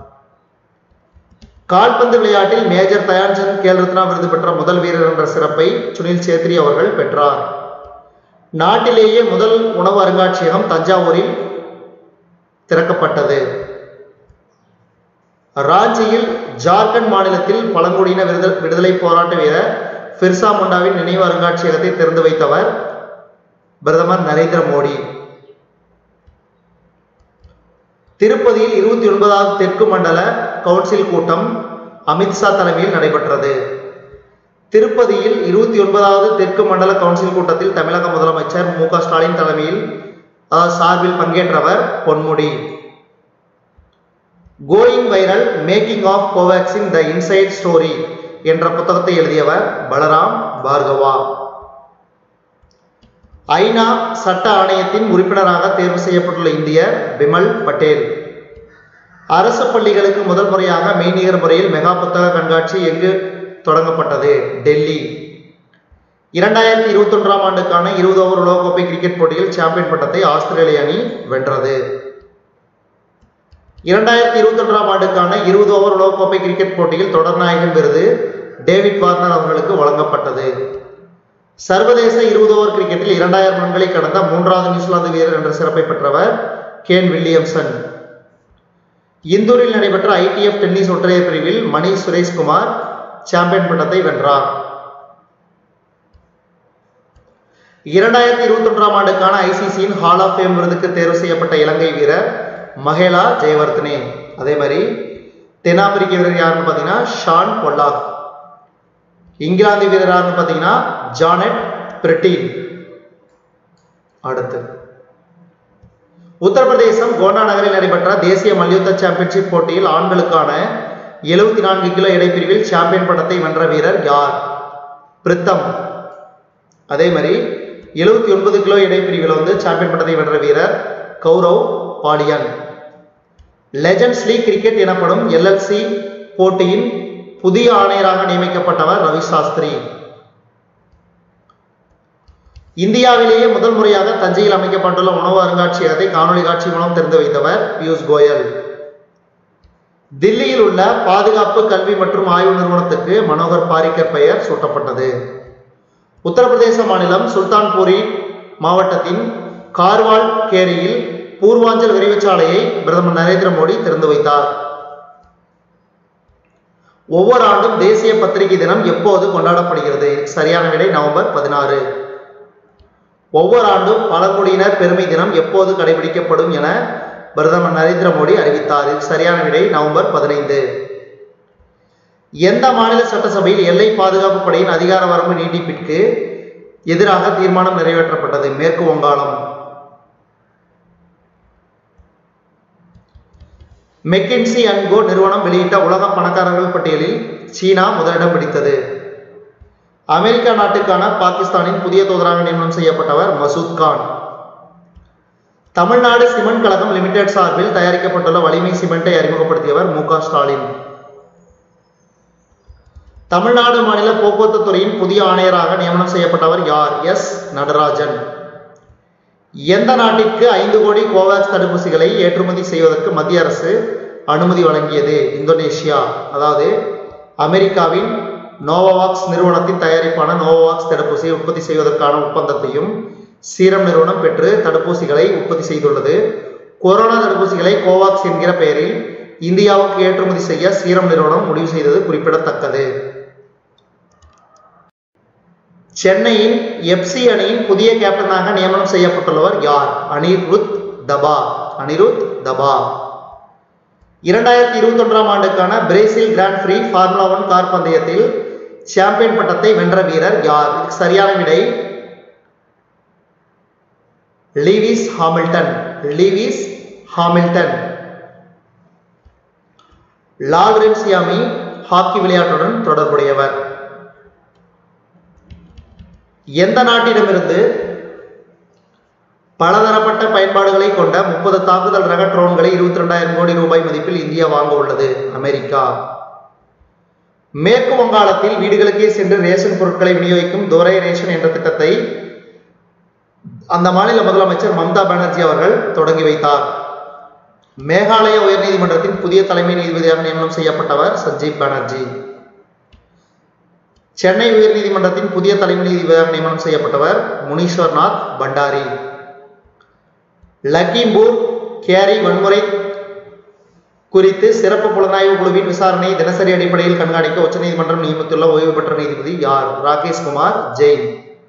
கால்பந்து விளையாட்டில் மேஜர் தயான்சந்த் கேல் ரத்னா விருது பெற்ற முதல் வீரர் என்ற சிறப்பை சுனில் சேத்ரி அவர்கள் பெற்றார். நாட்டிலேயே முதல் உணவு அருங்காட்சியகம் தஞ்சாவூரில் திறக்கப்பட்டது. ராஞ்சியில் ஜார்க்கண்ட் மாநிலத்தில் பழங்குடியின விடுதலை போராட்ட வீரர் பிர்சா முண்டாவின் நினைவு அருங்காட்சியகத்தை திறந்து வைத்தவர் பிரதமர் நரேந்திர மோடி. திருப்பதியில் 29வது தெற்கு மண்டல கவுன்சில் கூட்டம் அமித்ஷா தலைமையில் நடைபெற்றது. திருப்பதியில் 29வது தெற்கு மண்டல கவுன்சில் கூட்டத்தில் தமிழக முதலமைச்சர் மு க ஸ்டாலின் தலைமையில் சார்பில் பங்கேற்றவர் Ponmudi. Going viral making of Covaxin the inside story என்ற புத்தகத்தை எழுதியவர் பலராம் பார்கவா. ஐநா சட்ட ஆணையத்தின் உறுப்பினராக தேர்வு செய்யப்பட்டுள்ள இந்தியர் பிமல் பட்டேல். அரசு பள்ளிகளுக்கு முதல் முறையாக மெய்நிகர் முறையில் மெகா புத்தக கண்காட்சி எங்கு தொடங்கப்பட்டது? டெல்லி. 2021ஆம் ஆண்டுக்கான 20 ஓவர் உலகக்கோப்பை கிரிக்கெட் போட்டியில் சாம்பியன் பட்டத்தை ஆஸ்திரேலிய அணி வென்றது. 2021ஆம் ஆண்டுக்கான 20 ஓவர் உலகக்கோப்பை கிரிக்கெட் போட்டியில் தொடர்நாயகன் விருது டேவிட் வார்னர் அவர்களுக்கு வழங்கப்பட்டது. சர்வதேச 20 ஓவர் கிரிக்கெட்டில் 2000 ரன்களை கடந்த 3வது நியூசிலாந்து வீரர் என்ற சிறப்பை பெற்றவர் கேன் வில்லியம்சன். இந்தூரில் நடைபெற்ற ITF டென்னிஸ் ஒற்றையர் பிரிவில் மணீஷ் சுரேஷ்குமார் சாம்பியன் பட்டத்தை வென்றார். 2021ஆம் ஆண்டுக்கான ICCயின் ஹால் ஆஃப் ஃபேம் விருதுக்கு தேர்வு செய்யப்பட்ட இலங்கை வீரர் மஹேலா ஜெயவர்தனே. அதே மாதிரி தென்னாப்பிரிக்க வீரர் யாருன்னு பார்த்தீங்கன்னா ஷான் பொல்லாக். இங்கிலாந்து வீரர் யாருன்னு பார்த்தீங்கன்னா ஜானெட் பிரிட்டின். அடுத்து உத்தரப்பிரதேசம் கோண்டா நகரில் நடைபெற்ற தேசிய மல்யுத்த சாம்பியன்ஷிப் போட்டியில் ஆண்களுக்கான 74 கிலோ எடைப்பிரிவில் சாம்பியன் பட்டத்தை வென்ற வீரர் யார்? பிரித்தம். அதே மாதிரி 79 கிலோ எடைப்பிரிவில் சாம்பியன் பட்டத்தை வென்ற வீரர் Gaurav Baliyan. Legends league cricket எனப்படும் LLC போட்டியின் புதிய ஆணையராக நியமிக்கப்பட்டவர் ரவி சாஸ்திரி. இந்தியாவிலேயே முதல் முறையாக தஞ்சையில் அமைக்கப்பட்டுள்ள உணவு அருங்காட்சியகத்தை காணொலி காட்சி மூலம் திறந்து வைத்தவர் பியூஷ் கோயல். தில்லியில் உள்ள பாதுகாப்பு கல்வி மற்றும் ஆய்வு நிறுவனத்துக்கு மனோகர் பாரிக்கர் பெயர் சூட்டப்பட்டது. உத்தரப்பிரதேச மாநிலம் சுல்தான்பூரி மாவட்டத்தின் கார்வால் கேரியில் பூர்வாஞ்சல் விரைவுச்சாலையை பிரதமர் நரேந்திர மோடி திறந்து வைத்தார். ஒவ்வொரு ஆண்டும் தேசிய பத்திரிகை தினம் எப்போது கொண்டாடப்படுகிறது? சரியான விடை நவம்பர் 16. ஒவ்வொரு ஆண்டும் பழங்குடியினர் பெருமை தினம் எப்போது கடைபிடிக்கப்படும் என பிரதமர் நரேந்திர மோடி அறிவித்தார். சரியான விடை நவம்பர் 15. எந்த மாநில சட்டசபையில் எல்லை பாதுகாப்பு படையின் அதிகார வரம்பு நீட்டிப்பிற்கு எதிராக தீர்மானம் நிறைவேற்றப்பட்டது? மேற்கு வங்காளம். மெக்கின்சி அண்ட் கோ நிறுவனம் வெளியிட்ட உலக பணக்காரர்கள் பட்டியலில் சீனா முதலிடம் பிடித்தது. அமெரிக்கா நாட்டுக்கான பாகிஸ்தானின் புதிய தூதராக நியமனம் செய்யப்பட்டவர் மசூத் கான். தமிழ்நாடு சிமெண்ட் கழகம் லிமிடெட் சார்பில் தயாரிக்கப்பட்டுள்ள வலிமை சிமெண்டை அறிமுகப்படுத்தியவர் மு க ஸ்டாலின். தமிழ்நாடு மாநில போக்குவரத்து துறையின் புதிய ஆணையராக நியமனம் செய்யப்பட்டவர் யார்? எஸ் நடராஜன். எந்த நாட்டிற்கு 5 கோடி கோவேக்ஸ் தடுப்பூசிகளை ஏற்றுமதி செய்வதற்கு மத்திய அரசு அனுமதி வழங்கியது? இந்தோனேஷியா. அதாவது அமெரிக்காவின் நோவோவாக்ஸ் நிறுவனத்தின் தயாரிப்பான நோவோவாக்ஸ் தடுப்பூசியை உற்பத்தி செய்வதற்கான ஒப்பந்தத்தையும் சீரம் நிறுவனம் பெற்று தடுப்பூசிகளை உற்பத்தி செய்துள்ளது. கொரோனா தடுப்பூசிகளை கோவாக்ஸ் என்கிற பெயரில் இந்தியாவுக்கு ஏற்றுமதி செய்ய சீரம் நிறுவனம் முடிவு செய்தது குறிப்பிடத்தக்கது. சென்னையின் FC அணியின் புதிய கேப்டனாக நியமனம் செய்யப்பட்டுள்ளவர் யார்? அனிருத் தபா. அனிருத் தபா. 2021ஆம் ஆண்டுக்கான Brazil grand prix formula 1 car பந்தயத்தில் சாம்பியன் பட்டத்தை வென்ற வீரர் யார்? சரியான விடை Lewis Hamilton. Lewis Hamilton. Lalremsiami hockey விளையாட்டுடன் தொடர்புடையவர். எந்த நாட்டிடமிருந்து பலதரப்பட்ட பயன்பாடுகளை கொண்ட 30 தாக்குதல் ரக ட்ரோன்களை 22,000 கோடி ரூபாய் மதிப்பில் இந்தியா வாங்க உள்ளது? அமெரிக்கா. மேற்கு வங்காளத்தில் வீடுகளுக்கே சென்று ரேஷன் பொருட்களை விநியோகிக்கும் துரை ரேஷன் என்ற திட்டத்தை அந்த மாநில முதலமைச்சர் மம்தா பானர்ஜி அவர்கள் தொடங்கி வைத்தார். மேகாலய உயர்நீதிமன்றத்தின் புதிய தலைமை நீதிபதியாக நியமனம் செய்யப்பட்டவர் சஞ்சீப் பானர்ஜி. சென்னை உயர்நீதிமன்றத்தின் புதிய தலைமை நீதிபதியாக நியமனம் செய்யப்பட்டவர் முனீஸ்வர்நாத் பண்டாரி. லக்கிம்பூர் கேரி வன்முறை குறித்து சிறப்பு புலனாய்வு குழுவின் விசாரணையை தினசரி அடிப்படையில் கண்காணிக்க உச்சநீதிமன்றம் நியமித்துள்ள ஓய்வு பெற்ற நீதிபதி யார்? ராகேஷ் குமார் ஜெயின்.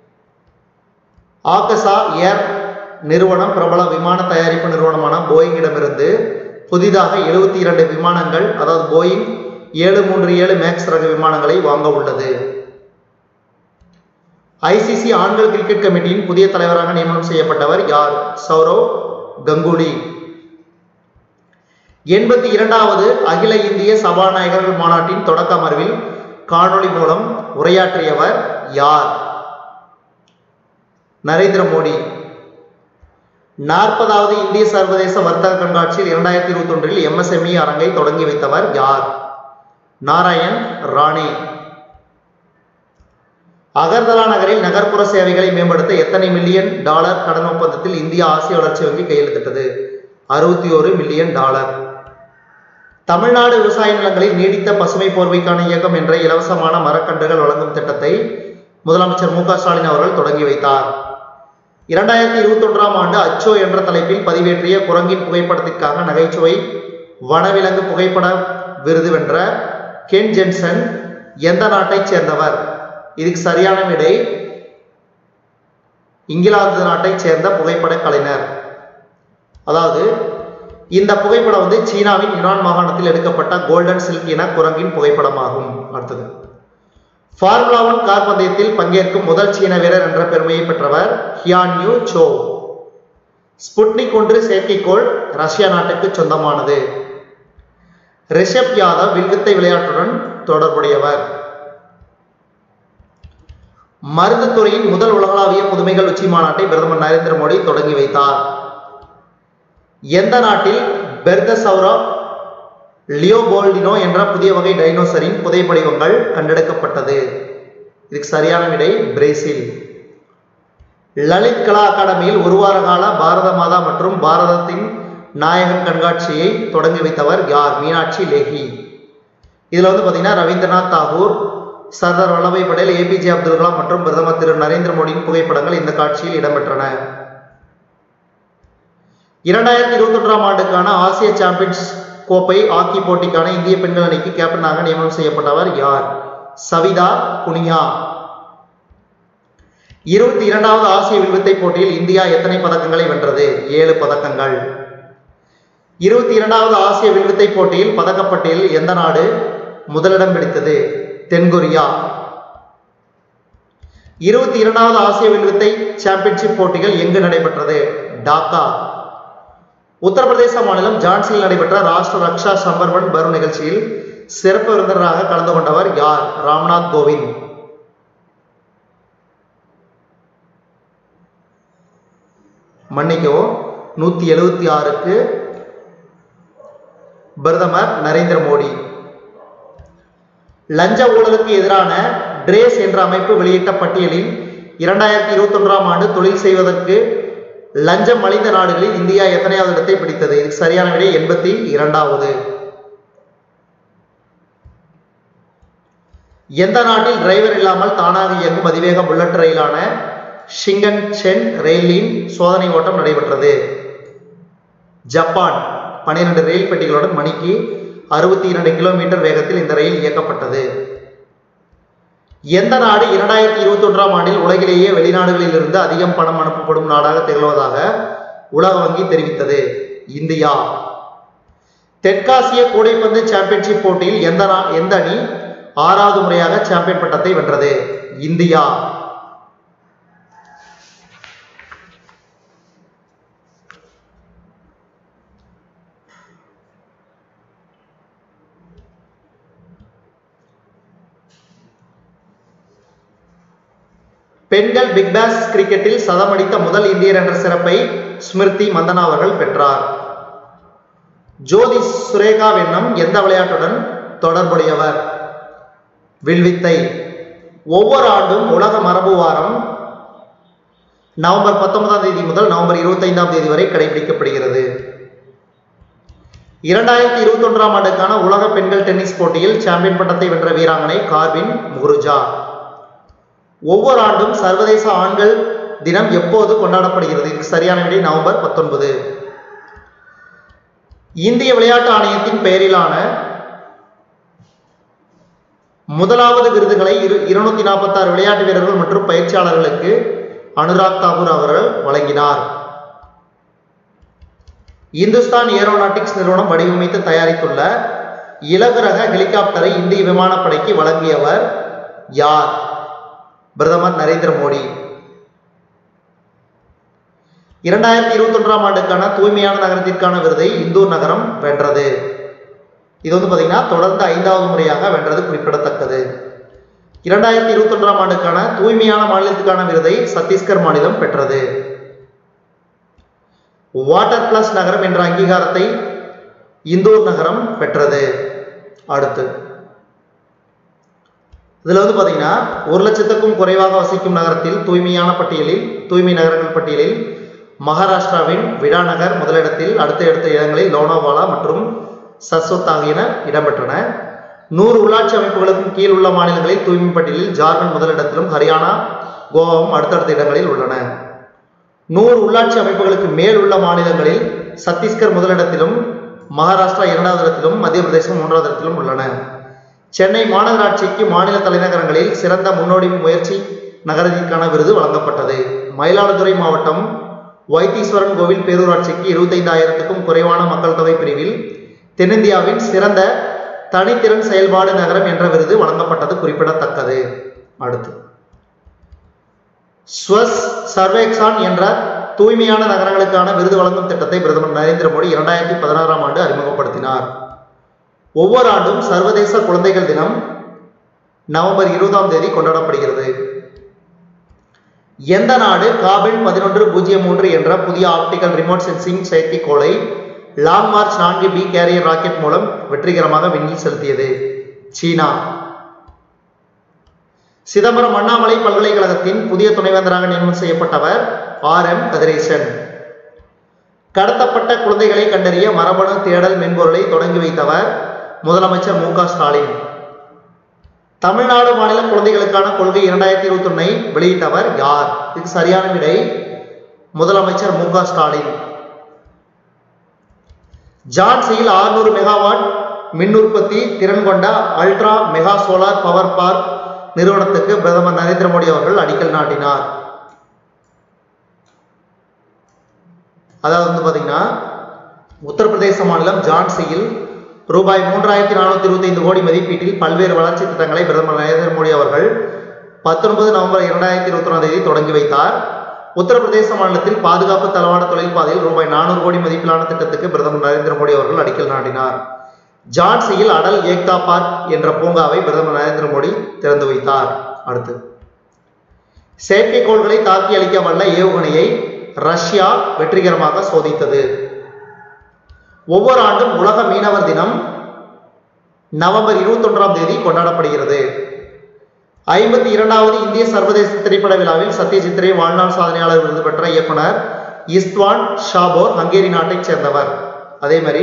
ஆகசா ஏர் நிறுவனம் பிரபல விமான தயாரிப்பு நிறுவனமான போயிங்கிடமிருந்து புதிதாக 72 விமானங்கள், அதாவது போயிங் 737 மேக்ஸ் ரக விமானங்களை வாங்க உள்ளது. ICC ஆண்கள் கிரிக்கெட் கமிட்டியின் புதிய தலைவராக நியமனம் செய்யப்பட்டவர் யார்? சௌரவ் கங்குலி. 82வது அகில இந்திய சபாநாயகர்கள் மாநாட்டின் தொடக்க அமர்வில் காணொளி மூலம் உரையாற்றியவர் யார்? நரேந்திர மோடி. 40வது இந்திய சர்வதேச வர்த்தக கண்காட்சியில் 2021 MSME அரங்கை தொடங்கி வைத்தவர் யார்? நாராயண் ராணே. அகர்தலா நகரில் நகர்ப்புற சேவைகளை மேம்படுத்த எத்தனை மில்லியன் டாலர் கடன் ஒப்பந்தத்தில் இந்தியா ஆசிய வளர்ச்சி வங்கி கையெழுத்திட்டது? $61 மில்லியன். தமிழ்நாடு விவசாய நிலங்களில் நீடித்த பசுமை போர்வைக்கான இயக்கம் என்ற இலவசமான மரக்கன்றுகள் வழங்கும் திட்டத்தை முதலமைச்சர் மு க ஸ்டாலின் அவர்கள் தொடங்கி வைத்தார். 2021ஆம் ஆண்டு அச்சோ என்ற தலைப்பில் பதிவேற்றிய குரங்கின் புகைப்படத்திற்காக நகைச்சுவை வனவிலங்கு புகைப்பட விருது வென்ற கென் ஜென்சன் எந்த நாட்டைச் சேர்ந்தவர்? இதுக்கு சரியான விடை இங்கிலாந்து நாட்டைச் சேர்ந்த புகைப்பட கலைஞர். அதாவது இந்த புகைப்படம் சீனாவின் யுனான் மாகாணத்தில் எடுக்கப்பட்ட கோல்டன் சில்க் இன குரங்கின் புகைப்படமாகும். அடுத்தது, ஃபார்முலா 1 கார் பந்தயத்தில் பங்கேற்கும் முதல் சீன வீரர் என்ற பெருமையை பெற்றவர் ஹியான் யூ சோ. ஸ்புட்னிக் 1 செயற்கைக்கோள் ரஷ்யா நாட்டுக்கு சொந்தமானது. ரிஷப் யாதவ் வில்வித்தை விளையாட்டுடன் தொடர்புடையவர். மருந்து துறையின் முதல் உலகளாவிய புதுமைகள் உச்சி மாநாட்டை பிரதமர் நரேந்திர மோடி தொடங்கி வைத்தார். எந்த நாட்டில் பெர்தசௌரா லியோபோல்டினோ என்ற புதிய வகை டைனோசரின் புதை படிவங்கள் கண்டெடுக்கப்பட்டது? இதுக்கு சரியான விடை பிரேசில். லலித் கலா அகாடமியில் ஒரு வார கால பாரத மாதா மற்றும் பாரதத்தின் நாயகன் கண்காட்சியை தொடங்கி வைத்தவர் யார்? மீனாட்சி லேஹி. இதுல பாத்தீங்கன்னா ரவீந்திரநாத் தாகூர், சர்தார் வல்லபாய் படேல், APJ அப்துல் கலாம் மற்றும் பிரதமர் திரு நரேந்திர மோடியின் புகைப்படங்கள் இந்த காட்சியில் இடம்பெற்றன. 2021ஆம் ஆண்டுக்கான ஆசிய சாம்பியன்ஸ் கோப்பை ஹாக்கி போட்டிக்கான இந்திய பெண்கள் அணிக்கு கேப்டனாக நியமனம் செய்யப்பட்டவர் யார்? சவிதா புனியா. 22வது ஆசிய வில்வித்தை போட்டியில் இந்தியா எத்தனை பதக்கங்களை வென்றது? 7 பதக்கங்கள். 22வது ஆசிய வில்வித்தை போட்டியில் பதக்கப்பட்டியலில் எந்த நாடு முதலிடம் பிடித்தது? தென்கொரியா. 22வது ஆசிய வில்வித்தை சாம்பியன்ஷிப் போட்டிகள் எங்கு நடைபெற்றது? டாக்கா. உத்தரப்பிரதேச மாநிலம் ஜான்சியில் நடைபெற்ற ராஷ்டிர ரக்ஷா சம்பர்வன் பரு நிகழ்ச்சியில் சிறப்பு விருந்தினராக கலந்து கொண்டவர் யார்? ராம்நாத் கோவிந்த். மன்னிக்கவும், 176க்கு பிரதமர் நரேந்திர மோடி. லஞ்ச ஊழலுக்கு எதிரான டிரேஸ் என்ற அமைப்பு வெளியிட்ட பட்டியலில் 2021ஆம் ஆண்டு தொழில் செய்வதற்கு லஞ்சம் அளித்த நாடுகளில் இந்தியா எத்தனையாவது இடத்தை பிடித்தது? இதுக்கு சரியான விடை 82வது. எந்த நாட்டில் டிரைவர் இல்லாமல் தானாக இயங்கும் அதிவேக புல்லட் ரயிலான ஷிங்கன்சென் ரயிலின் சோதனை ஓட்டம் நடைபெற்றது? ஜப்பான். 12 ரயில் பெட்டிகளுடன் மணிக்கு 62 கிலோமீட்டர் வேகத்தில் இந்த ரயில் இயக்கப்பட்டது. எந்த நாடு 2021ஆம் ஆண்டில் உலகிலேயே வெளிநாடுகளில் இருந்து அதிகம் பணம் அனுப்பப்படும் நாடாக திகழ்வதாக உலக வங்கி தெரிவித்தது? இந்தியா. தெற்காசிய கூடைப்பந்து சாம்பியன்ஷிப் போட்டியில் எந்த அணி 6வது முறையாக சாம்பியன் பட்டத்தை வென்றது? இந்தியா. பெண்கள் பிக் பாஸ் கிரிக்கெட்டில் சதமடித்த முதல் இந்தியர் என்ற சிறப்பை ஸ்மிருதி மந்தனா அவர்கள் பெற்றார். ஜோதி சுரேகா வென்னம் எந்த விளையாட்டுடன் தொடர்புடையவர்? வில்வித்தை. ஒவ்வொரு ஆண்டும் உலக மரபு வாரம் நவம்பர் 19ஆம் தேதி முதல் நவம்பர் 25ஆம் தேதி வரை கடைபிடிக்கப்படுகிறது. 2021ஆம் ஆண்டுக்கான உலக பெண்கள் டென்னிஸ் போட்டியில் சாம்பியன் பட்டத்தை வென்ற வீராங்கனை கார்வின் முகுருஜா. ஒவ்வொரு ஆண்டும் சர்வதேச ஆண்கள் தினம் எப்போது கொண்டாடப்படுகிறது? இதுக்கு சரியான விடை நவம்பர் 19. இந்திய விளையாட்டு ஆணையத்தின் பெயரிலான முதலாவது விருதுகளை 246 விளையாட்டு வீரர்கள் மற்றும் பயிற்சியாளர்களுக்கு அனுராக் தாக்கூர் அவர்கள் வழங்கினார். இந்துஸ்தான் ஏரோநாட்டிக்ஸ் நிறுவனம் வடிவமைத்து தயாரித்துள்ள இலகு ரக ஹெலிகாப்டரை இந்திய விமானப்படைக்கு வழங்கியவர் யார்? பிரதமர் நரேந்திர மோடி. 2021ஆம் ஆண்டுக்கான தூய்மையான நகரத்திற்கான விருதை இந்தூர் நகரம் வென்றது. இது பாத்தீங்கன்னா தொடர்ந்து 5வது முறையாக வென்றது குறிப்பிடத்தக்கது. 2021ஆம் ஆண்டுக்கான தூய்மையான மாநிலத்துக்கான விருதை சத்தீஸ்கர் மாநிலம் பெற்றது. வாட்டர் பிளஸ் நகரம் என்ற அங்கீகாரத்தை இந்தூர் நகரம் பெற்றது. அடுத்து இதுல பாத்தீங்கன்னா 1,00,000க்கும் குறைவாக வசிக்கும் நகரத்தில் தூய்மை நகரங்கள் பட்டியலில் மகாராஷ்டிராவின் விடாநகர் முதலிடத்தில், அடுத்த இடங்களில் லோனாவாலா மற்றும் சஸ்வத் ஆகியன இடம்பெற்றன. 100 உள்ளாட்சி அமைப்புகளுக்கும் கீழ் உள்ள மாநிலங்களில் தூய்மை பட்டியலில் ஜார்க்கண்ட் முதலிடத்திலும் ஹரியானா, கோவாவும் அடுத்தடுத்த இடங்களில் உள்ளன. 100 உள்ளாட்சி அமைப்புகளுக்கு மேல் உள்ள மாநிலங்களில் சத்தீஸ்கர் முதலிடத்திலும், மகாராஷ்டிரா 2வது இடத்திலும், மத்திய பிரதேசம் 3வது இடத்திலும் உள்ளன. சென்னை மாநகராட்சிக்கு மாநில தலைநகரங்களில் சிறந்த முன்னோடி முயற்சி நகரத்திற்கான விருது வழங்கப்பட்டது. மயிலாடுதுறை மாவட்டம் வைத்தீஸ்வரன் கோவில் பேரூராட்சிக்கு 25,000க்கும் குறைவான மக்கள் தொகை பிரிவில் தென்னிந்தியாவின் சிறந்த தனித்திறன் செயல்பாடு நகரம் என்ற விருது வழங்கப்பட்டது குறிப்பிடத்தக்கது. அடுத்து ஸ்வச் சர்வேக்ஷன் என்ற தூய்மையான நகரங்களுக்கான விருது வழங்கும் திட்டத்தை பிரதமர் நரேந்திர மோடி 2016ஆம் ஆண்டு அறிமுகப்படுத்தினார். ஒவ்வொரு ஆண்டும் சர்வதேச குழந்தைகள் தினம் நவம்பர் 20ஆம் தேதி கொண்டாடப்படுகிறது. எந்த நாடு காபிள் 1103 என்ற புதிய ஆப்டிகல் ரிமோட் சென்சிங் செயற்கைக்கோளை Long March 4B carrier rocket மூலம் வெற்றிகரமாக விண்ணில் செலுத்தியது? சீனா. சிதம்பரம் அண்ணாமலை பல்கலைக்கழகத்தின் புதிய துணைவேந்தராக நியமனம் செய்யப்பட்டவர் RM கதிரேசன். கடத்தப்பட்ட குழந்தைகளை கண்டறிய மரபணு தேடல் மென்பொருளை தொடங்கி வைத்தவர் முதலமைச்சர் மு.க. ஸ்டாலின். தமிழ்நாடு மாநில குழந்தைகளுக்கான கொள்கை 2021ஐ வெளியிட்டவர் யார்? இதுக்கு சரியான விடை முதலமைச்சர் மு.க. ஸ்டாலின். ஜான்சியில் 600 மெகாவாட் மின் உற்பத்தி திறன் கொண்ட ultra mega solar power park நிறுவனத்துக்கு பிரதமர் நரேந்திர மோடி அவர்கள் அடிக்கல் நாட்டினார். அதாவது பாத்தீங்கன்னா உத்தரப்பிரதேச மாநிலம் ஜான்சியில் ரூபாய் 3,425 கோடி மதிப்பீட்டில் பல்வேறு வளர்ச்சி திட்டங்களை பிரதமர் நரேந்திர மோடி அவர்கள் 19 நவம்பர் 2021ஆம் தேதி தொடங்கி வைத்தார். உத்தரப்பிரதேச மாநிலத்தில் பாதுகாப்பு தளவாட தொழில் பாதையில் ரூபாய் 400 கோடி மதிப்பிலான திட்டத்துக்கு பிரதமர் நரேந்திர மோடி அவர்கள் அடிக்கல் நாட்டினார். ஜான்சியில் அடல் ஏக்தா பார்க் என்ற பூங்காவை பிரதமர் நரேந்திர மோடி திறந்து வைத்தார். அடுத்து செயற்கைக்கோள்களை தாக்கி அளிக்க வல்ல ஏவுகணையை ரஷ்யா வெற்றிகரமாக சோதித்தது. ஒவ்வொரு ஆண்டும் உலக மீனவர் தினம் நவம்பர் 21ஆம் தேதி கொண்டாடப்படுகிறது. 52வது இந்திய சர்வதேச திரைப்பட விழாவில் சத்யஜித் ரே வாழ்நாள் சாதனையாளர் விருது பெற்ற இயக்குனர் இஸ்ட்வான் ஷாபோர் ஹங்கேரி நாட்டைச் சேர்ந்தவர். அதே மாதிரி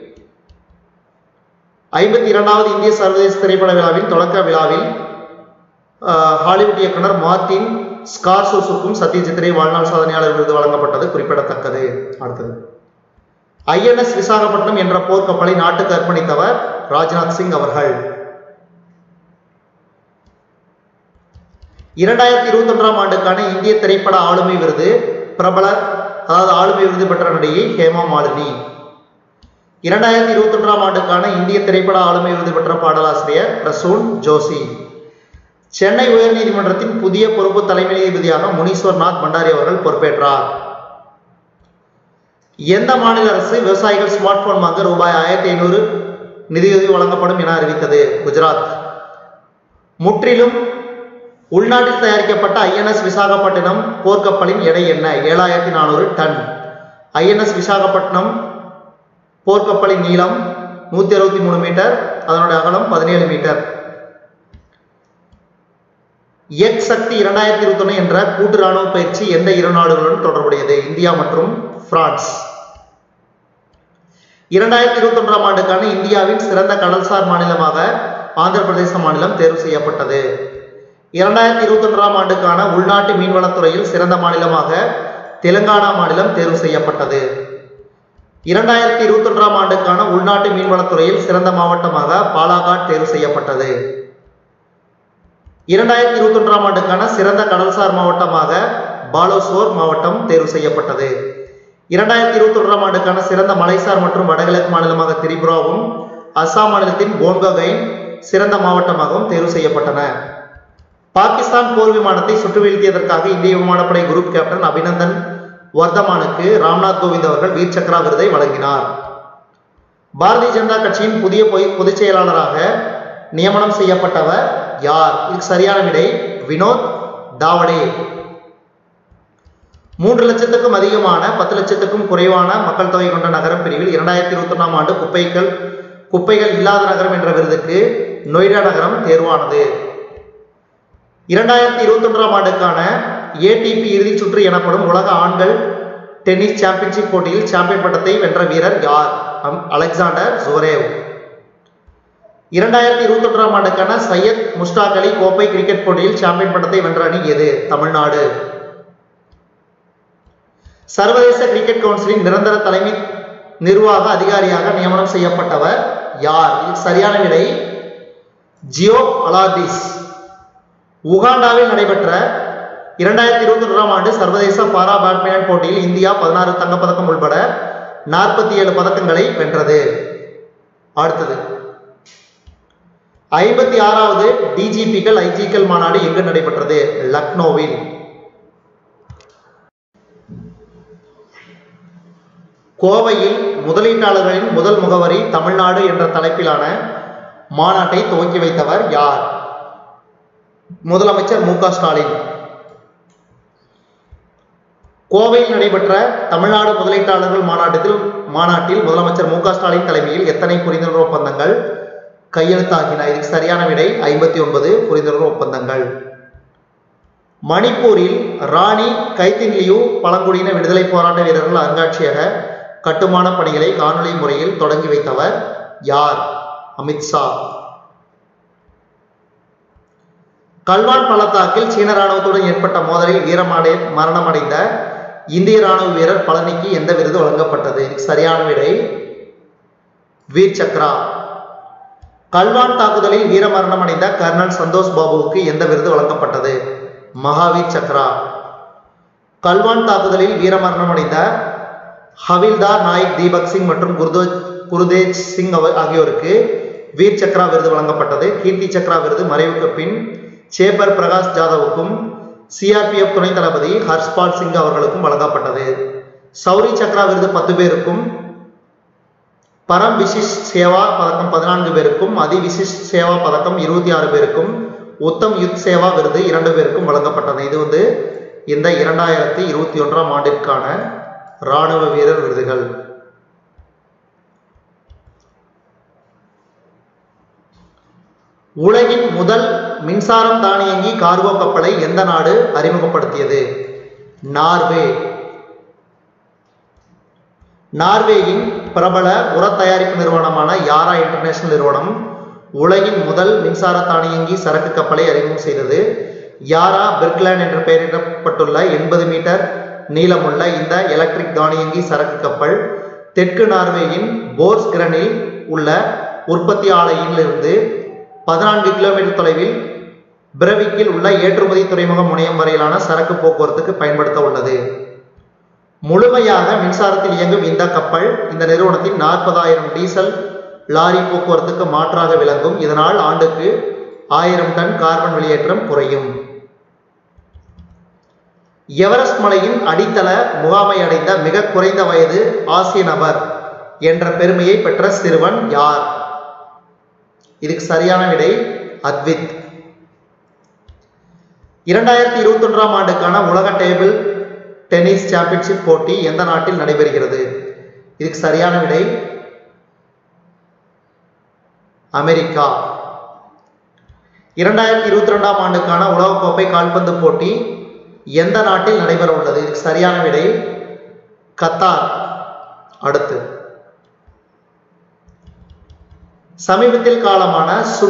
52வது இந்திய சர்வதேச திரைப்பட விழாவின் தொடக்க விழாவில் ஹாலிவுட் இயக்குனர் மார்டின் ஸ்கார்சோஸுக்கும் சத்யஜித் ரே வாழ்நாள் சாதனையாளர் விருது வழங்கப்பட்டது குறிப்பிடத்தக்கது. அடுத்தது INS விசாகப்பட்டினம் என்ற போர்க்கப்பலை நாட்டுக்கு அர்ப்பணித்தவர் ராஜ்நாத் சிங் அவர்கள். 2021ஆம் ஆண்டுக்கான இந்திய திரைப்பட ஆளுமை விருது ஆளுமை விருது பெற்ற நடிகை ஹேமா மாலினி. 2021ஆம் ஆண்டுக்கான இந்திய திரைப்பட ஆளுமை விருது பெற்ற பாடலாசிரியர் பிரசூன் ஜோஷி. சென்னை உயர்நீதிமன்றத்தின் புதிய பொறுப்பு தலைமை நீதிபதியாக முனீஸ்வர் நாத் பண்டாரி அவர்கள் பொறுப்பேற்றார். எந்த மாநில அரசு விவசாயிகள் ஸ்மார்ட் போன் வாங்க ரூபாய் 1,500 நிதியுதவி வழங்கப்படும் என அறிவித்தது? குஜராத். முற்றிலும் உள்நாட்டில் தயாரிக்கப்பட்ட INS விசாகப்பட்டினம் போர்க்கப்பலின் எடை என்ன? 7,400 டன். INS விசாகப்பட்டினம் போர்க்கப்பலின் நீளம் 163 மீட்டர், அதனுடைய அகலம் 17 மீட்டர். எக்ஸ் சக்தி 2021 என்ற கூட்டு ராணுவ பயிற்சி எந்த இரு நாடுகளுடன் தொடர்புடையது? இந்தியா மற்றும் பிரான்ஸ். 2021ஆம் ஆண்டுக்கான இந்தியாவின் சிறந்த கடல்சார் மாநிலமாக ஆந்திர பிரதேச மாநிலம் தேர்வு செய்யப்பட்டது. 2021ஆம் ஆண்டுக்கான உள்நாட்டு மீன்வளத்துறையில் சிறந்த மாநிலமாக தெலுங்கானா மாநிலம் தேர்வு செய்யப்பட்டது. 2021ஆம் ஆண்டுக்கான உள்நாட்டு மீன்வளத்துறையில் சிறந்த மாவட்டமாக பாலாகாட் தேர்வு செய்யப்பட்டது. 2021ஆம் ஆண்டுக்கான சிறந்த கடல்சார் மாவட்டமாக பாலசோர் மாவட்டம் தேர்வு செய்யப்பட்டது. 2021ஆம் ஆண்டுக்கான சிறந்த மலைசார் மற்றும் வடகிழக்கு மாநிலமாக திரிபுராவும் அசாம் மாநிலத்தின் போன்ககைன் சிறந்த மாவட்டமாகவும் தேர்வு செய்யப்பட்டன. பாகிஸ்தான் போர் விமானத்தை சுட்டு வீழ்த்தியதற்காக இந்திய விமானப்படை குரூப் கேப்டன் அபிநந்தன் வர்தமானுக்கு ராம்நாத் கோவிந்த் அவர்கள் வீர் சக்ரா விருதை வழங்கினார். பாரதிய ஜனதா கட்சியின் புதிய பொதுச் செயலாளராக நியமனம் செய்யப்பட்டவர் யார்? இதுக்கு சரியான விடை வினோத் தாவடே. 3 லட்சத்துக்கும் அதிகமான 10 லட்சத்துக்கும் குறைவான மக்கள் தொகை கொண்ட நகரம் பிரிவில் 2021ஆம் ஆண்டு குப்பைகள் இல்லாத நகரம் என்ற விருதுக்கு நொய்டா நகரம் தேர்வானது. 2021ஆம் ஆண்டுக்கான ஏடிபி இறுதிச் சுற்று எனப்படும் உலக ஆண்கள் டென்னிஸ் சாம்பியன்ஷிப் போட்டியில் சாம்பியன் பட்டத்தை வென்ற வீரர் யார்? Alexander Zverev. 2021ஆம் ஆண்டுக்கான சையத் முஸ்டாக் அலி கோப்பை கிரிக்கெட் போட்டியில் சாம்பியன் பட்டத்தை வென்ற அணி எது? தமிழ்நாடு. சர்வதேச கிரிக்கெட் கவுன்சிலின் நிரந்தர தலைமை நிர்வாக அதிகாரியாக நியமனம் செய்யப்பட்டவர் யார்? இது சரியான விடை ஜியோ அலார்டிஸ். உகாண்டாவில் நடைபெற்ற 2021ஆம் ஆண்டு சர்வதேச பாரா பேட்மிண்டன் போட்டியில் இந்தியா 16 தங்கப்பதக்கம் உட்பட 47 பதக்கங்களை வென்றது. அடுத்தது 56வது டிஜிபிக்கள் ஐஜிக்கள் மாநாடு எங்கு நடைபெற்றது? லக்னோவில். கோவையில் முதலீட்டாளர்களின் முதல் முகவரி தமிழ்நாடு என்ற தலைப்பிலான மாநாட்டை துவக்கி வைத்தவர் யார்? முதலமைச்சர் மு க ஸ்டாலின். கோவையில் நடைபெற்ற தமிழ்நாடு முதலீட்டாளர்கள் மாநாட்டில் முதலமைச்சர் மு க ஸ்டாலின் தலைமையில் எத்தனை புரிந்துணர்வு ஒப்பந்தங்கள் கையெழுத்தாகின? இதுக்கு சரியான விடை 59 புரிந்துணர்வு ஒப்பந்தங்கள். மணிப்பூரில் ராணி கைதின்லியூ பழங்குடியின விடுதலை போராட்ட வீரர்கள் அருங்காட்சியக கட்டுமான பணிகளை காணொலி முறையில் தொடங்கி வைத்தவர் யார்? அமித்ஷா. கல்வான் பள்ளத்தாக்கில் சீன ராணுவத்துடன் ஏற்பட்ட மோதலில் மரணமடைந்த இந்திய ராணுவ வீரர் பழனிக்கு எந்த விருது வழங்கப்பட்டது? இதுக்கு சரியான விடை வீர் சக்ரா. கல்வான் தாக்குதலில் வீரமரணம் அடைந்த கர்னல் சந்தோஷ் பாபுவுக்கு எந்த விருது வழங்கப்பட்டது? மகாவீர் சக்ரா. கல்வான் தாக்குதலில் வீரமரணம் அடைந்த ஹவில்தார் நாயக் தீபக் சிங் மற்றும் குருதேஜ் சிங் ஆகியோருக்கு வீர் சக்ரா விருது வழங்கப்பட்டது. கீர்த்தி சக்ரா விருது மறைவுக்கு பின் சேபர் பிரகாஷ் ஜாதவுக்கும் சிஆர்பிஎஃப் துணை தளபதி ஹர்ஷ்பால் சிங் அவர்களுக்கும் வழங்கப்பட்டது. சௌரி சக்ரா விருது 10 பேருக்கும், பரம் விசிஷ் சேவா பதக்கம் 14 பேருக்கும், அதி விசிஷ் சேவா பதக்கம் 26 பேருக்கும், உத்தம் யுத் சேவா விருது 2 பேருக்கும் வழங்கப்பட்டது. இது இந்த 2021ஆம் ஆண்டிற்கான இராணுவ வீரர் விருதுகள். உலகின் முதல் மின்சாரம் தானியங்கி கார்கோ கப்பலை எந்த நாடு அறிமுகப்படுத்தியது? நார்வே. நார்வேயின் பிரபல உர தயாரிப்பு நிறுவனமான யாரா இன்டர்நேஷனல் நிறுவனம் உலகின் முதல் மின்சார தானியங்கி சரக்கு கப்பலை அறிமுகம் செய்தது. யாரா பிர்க்லேண்ட் என்று பெயரிடப்பட்டுள்ள 80 மீட்டர் நீளமுள்ள இந்த எலக்ட்ரிக் தானியங்கி சரக்கு கப்பல் தெற்கு நார்வேயின் போர்ஸ்கிரனில் உள்ள உற்பத்தி ஆலையிலிருந்து 14 கிலோமீட்டர் தொலைவில் பிரவிக்கில் உள்ள ஏற்றுமதி துறைமுக முனையம் வரையிலான சரக்கு போக்குவரத்துக்கு பயன்படுத்த உள்ளது. முழுமையாக மின்சாரத்தில் இயங்கும் இந்த கப்பல் இந்த நிறுவனத்தின் 40,000 டீசல் லாரி போக்குவரத்துக்கு மாற்றாக விளங்கும். இதனால் ஆண்டுக்கு 1000 டன் கார்பன் வெளியேற்றம் குறையும். எவரெஸ்ட் மலையின் அடித்தள முகாமை அடைந்த மிக குறைந்த வயது ஆசிய நபர் என்ற பெருமையை பெற்ற சிறுவன் யார்? இதுக்கு சரியான விடை அத்வித். 2021ஆம் ஆண்டுக்கான உலக டேபிள் டென்னிஸ் சாம்பியன்ஷிப் போட்டி எந்த நாட்டில் நடைபெறுகிறது? இதுக்கு சரியான விடை அமெரிக்கா. 2022ஆம் ஆண்டுக்கான உலகக்கோப்பை கால்பந்து போட்டி எந்த நாட்டில் நடைபெற உள்ளது? இதுக்கு சரியான விடை கத்தார். அடுத்து சமீபத்தில் காலமான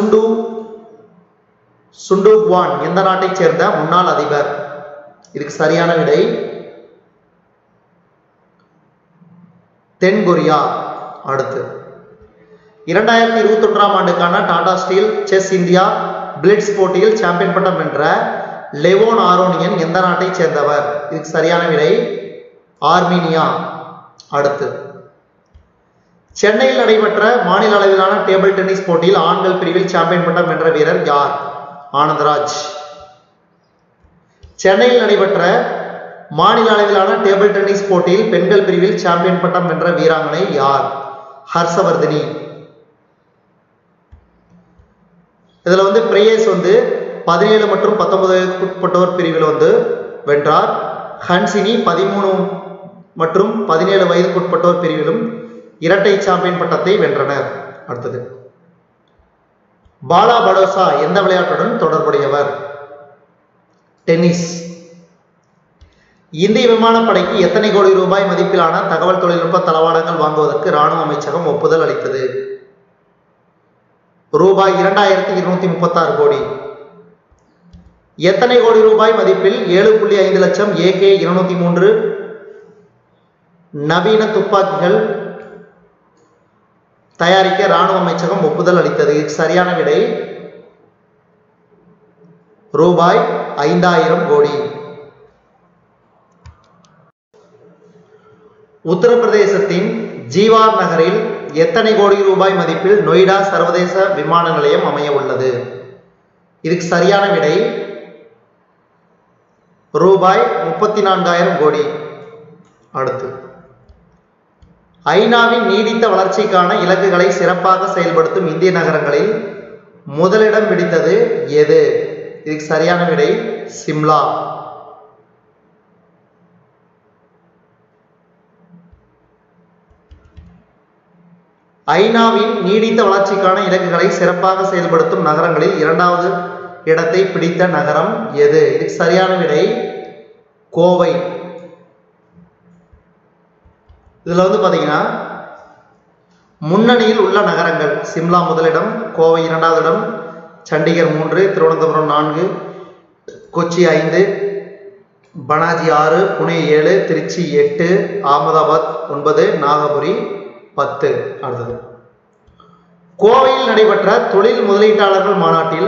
சுண்டுவான் எந்த நாட்டைச் சேர்ந்த முன்னாள் அதிபர்? இதுக்கு சரியான விடை தென்கொரியா. அடுத்து 2021ஆம் ஆண்டுக்கான Tata steel chess India blitz போட்டியில் சாம்பியன் பட்டம் வென்ற லெவோன் ஆரோனியன் எந்த நாட்டைச் சேர்ந்தவர்? இதுக்கு சரியான விடை ஆர்மீனியா. அடுத்து சென்னையில் நடைபெற்ற மாநில அளவிலான டேபிள் டென்னிஸ் போட்டியில் ஆண்கள் பிரிவில் சாம்பியன் பட்டம் வென்ற வீரர் யார்? ஆனந்தராஜ். சென்னையில் நடைபெற்ற மாநில அளவிலான டேபிள் டென்னிஸ் போட்டியில் பெண்கள் பிரிவில் சாம்பியன் பட்டம் வென்ற வீராங்கனை யார்? ஹர்ஷவர்தினி. இதுல வந்து பிரேயஸ் வந்து 17 மற்றும் 19 வயதுக்குட்பட்டோர் பிரிவில் வந்து வென்றார். ஹன்சினி 13 மற்றும் 17 வயதுக்குட்பட்டோர் பிரிவிலும் இரட்டை சாம்பியன் பட்டத்தை வென்றனர். அடுத்தது பாலா படோசா எந்த விளையாட்டுடன் தொடர்புடையவர்? டென்னிஸ். இந்திய விமானப்படைக்கு எத்தனை கோடி ரூபாய் மதிப்பிலான தகவல் தொழில்நுட்ப தளவாடங்கள் வாங்குவதற்கு இராணுவ அமைச்சகம் ஒப்புதல் அளித்தது? ரூபாய் 2236 கோடி. எத்தனை கோடி ரூபாய் மதிப்பில் 7.5 லட்சம் AK-203 நவீன துப்பாக்கிகள் தயாரிக்க இராணுவ அமைச்சகம் ஒப்புதல் அளித்தது? சரியான விடை ரூபாய் 5000 கோடி. உத்தரப்பிரதேசத்தின் ஜீவார் நகரில் எத்தனை கோடி ரூபாய் மதிப்பில் நொய்டா சர்வதேச விமான நிலையம் அமைய உள்ளது? இதுக்கு சரியான விடை ரூபாய் 34000 கோடி. அடுத்து ஐநாவின் நீடித்த வளர்ச்சிக்கான இலக்குகளை சிறப்பாக செயல்படுத்தும் இந்திய நகரங்களில் முதலிடம் பிடித்தது எது? இதுக்கு சரியான விடை சிம்லா. ஐநாவின் நீடித்த வளர்ச்சிக்கான இலக்குகளை சிறப்பாக செயல்படுத்தும் நகரங்களில் 2வது இடத்தை பிடித்த நகரம் எது? இதுக்கு சரியான விடை கோவை. இதுல வந்து பாத்தீங்கன்னா முன்னணியில் உள்ள நகரங்கள் சிம்லா முதலிடம், கோவை 2வது இடம், சண்டிகர் 3, திருவனந்தபுரம் 4, கொச்சி 5, பனாஜி 6, புனே 7, திருச்சி 8, அகமதாபாத் 9, நாகபுரி 10. அடுத்தது கோவையில் நடைபெற்ற தொழில் முதலீட்டாளர்கள் மாநாட்டில்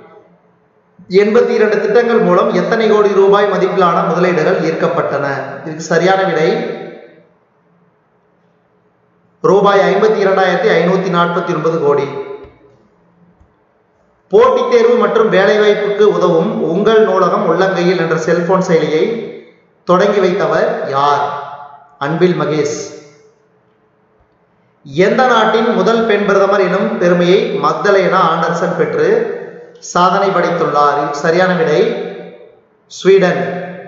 82 திட்டங்கள் மூலம் எத்தனை கோடி ரூபாய் மதிப்பிலான முதலீடுகள் ஈர்க்கப்பட்டன? இதுக்கு சரியான விடை ரூபாய் 52,549 கோடி. போட்டித் தேர்வு மற்றும் வேலைவாய்ப்புக்கு உதவும் உங்கள் நூலகம் உள்ளங்கையில் என்ற செல்போன் செயலியை தொடங்கி வைத்தவர் யார்? அன்பில் மகேஷ். எந்த நாட்டின் முதல் பெண் பிரதமர் எனும் பெருமையை மக்தலேனா ஆண்டர்சன் பெற்று சாதனை படைத்துள்ளார்? சரியான விடை ஸ்வீடன்.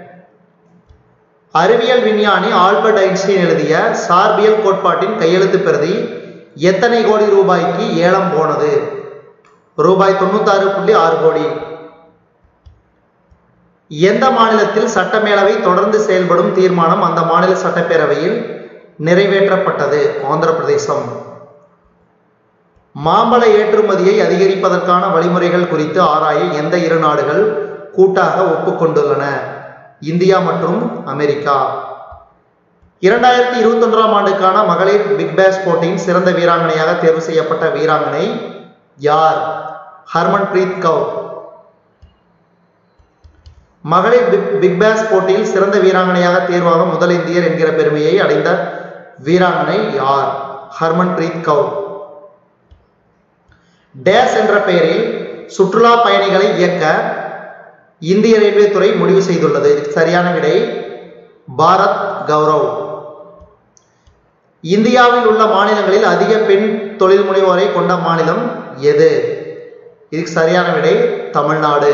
அறிவியல் விஞ்ஞானி ஆல்பர்ட் ஐன்ஸ்டீன் எழுதிய சார்பியல் கோட்பாட்டின் கையெழுத்து பிரதி எத்தனை கோடி ரூபாய்க்கு ஏலம் போனது? ரூபாய் 96.6 கோடி. எந்த மாநிலத்தில் சட்டமேலவை தொடர்ந்து செயல்படும் தீர்மானம் அந்த மாநில சட்டப்பேரவையில் நிறைவேற்றப்பட்டது? ஆந்திர பிரதேசம். மாம்பழ ஏற்றுமதியை அதிகரிப்பதற்கான வழிமுறைகள் குறித்து ஆராய எந்த 2 நாடுகள் கூட்டாக ஒப்புக்கொண்டுள்ளன? இந்தியா மற்றும் அமெரிக்கா. 2021ஆம் ஆண்டுக்கான மகளிர் பிக் பேஷ் போட்டியின் சிறந்த வீராங்கனையாக தேர்வு செய்யப்பட்ட வீராங்கனை யார்? ஹர்மன்பிரீத் கவுர். மகளிர் பிக் பேஷ் போட்டியில் சிறந்த வீராங்கனையாக தேர்வாகும் முதல் இந்தியர் என்கிற பெருமையை அடைந்த வீராங்கனை யார்? ஹர்மன்பிரீத் கவுர். டேஸ் என்ற பெயரில் சுற்றுலா பயணிகளை இயக்க இந்திய ரயில்வே துறை முடிவு செய்துள்ளது. சரியான விடை பாரத் கௌரவ். இந்தியாவில் உள்ள மாநிலங்களில் அதிக பெண் தொழில் முனைவோரை கொண்ட மாநிலம் எது? இதுக்கு சரியான விடை தமிழ்நாடு.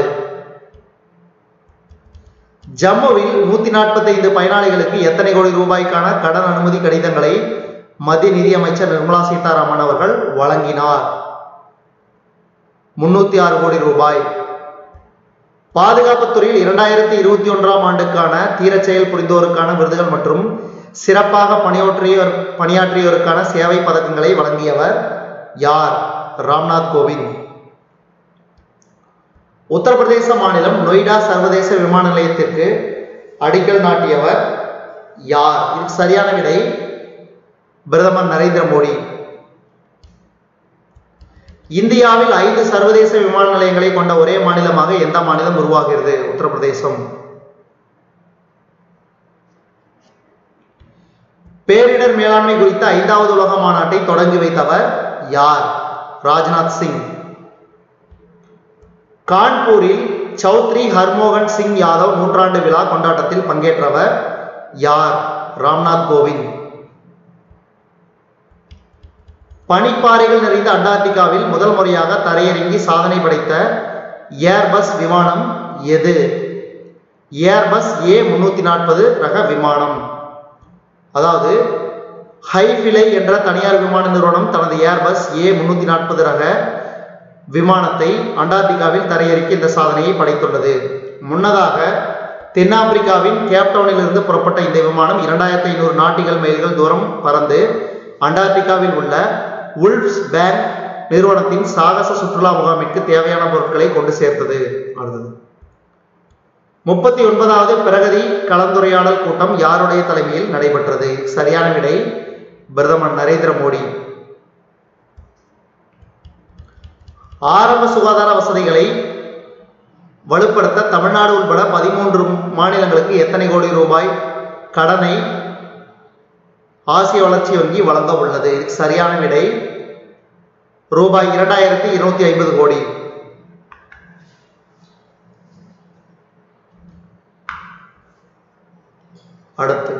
ஜம்முவில் 145 பயனாளிகளுக்கு எத்தனை கோடி ரூபாய்க்கான கடன் அனுமதி கடிதங்களை மத்திய நிதி அமைச்சர் நிர்மலா சீதாராமன் அவர்கள் வழங்கினார்? 306 கோடி ரூபாய். பாதுகாப்புத் துறையில் 2021ஆம் ஆண்டுக்கான தீரச் செயல் புரிந்தோருக்கான விருதுகள் மற்றும் சிறப்பாக பணியாற்றியோருக்கான சேவை பதக்கங்களை வழங்கியவர் யார்? ராம்நாத் கோவிந்த். உத்தரப்பிரதேச மாநிலம் நொய்டா சர்வதேச விமான நிலையத்திற்கு அடிக்கல் நாட்டியவர் யார்? இதுக்கு சரியான விடை பிரதமர் நரேந்திர மோடி. இந்தியாவில் 5 சர்வதேச விமான நிலையங்களை கொண்ட ஒரே மாநிலமாக எந்த மாநிலம் உருவாகிறது? உத்தரப்பிரதேசம். பேரிடர் மேலாண்மை குறித்த 5வது உலக மாநாட்டை தொடங்கி வைத்தவர் யார்? ராஜ்நாத் சிங். கான்பூரில் சௌத்ரி ஹர்மோகன் சிங் யாதவ் 100ஆண்டு விழா கொண்டாட்டத்தில் பங்கேற்றவர் யார்? ராம்நாத் கோவிந்த். பனிப்பாறைகள் நிறைந்த அண்டார்டிகாவில் முதல் முறையாக தரையிறங்கி சாதனை படைத்த ஏர்பஸ் விமானம் எது? ஏர்பஸ் A340 ரக விமானம். அதாவது ஹைஃபிலை என்ற தனியார் விமான நிறுவனம் தனது ஏர்பஸ் A340 ரக விமானத்தை அண்டார்டிகாவில் தரையிறக்கி இந்த சாதனையை படைத்துள்ளது. முன்னதாக தென்னாப்பிரிக்காவின் கேப்டவுனில் இருந்து புறப்பட்ட இந்த விமானம் 2500 நாட்டிகல் மைல்கள் தூரம் பறந்து அண்டார்டிகாவில் உள்ள உல்ஃப்ஸ் பேங்க் நிறுவனத்தின் சாகச சுற்றுலா முகாமிற்கு தேவையான பொருட்களை கொண்டு சேர்த்தது. 39வது பிரகதி கலந்துரையாடல் கூட்டம் யாருடைய தலைமையில் நடைபெற்றது? சரியான விடை பிரதமர் நரேந்திர மோடி. ஆரம்ப சுகாதார வசதிகளை வலுப்படுத்த தமிழ்நாடு உட்பட 13 மாநிலங்களுக்கு எத்தனை கோடி ரூபாய் கடனை ஆசிய வளர்ச்சி வங்கி வழங்க உள்ளது? சரியான விடை ரூபாய் 2250 கோடி. அடுத்து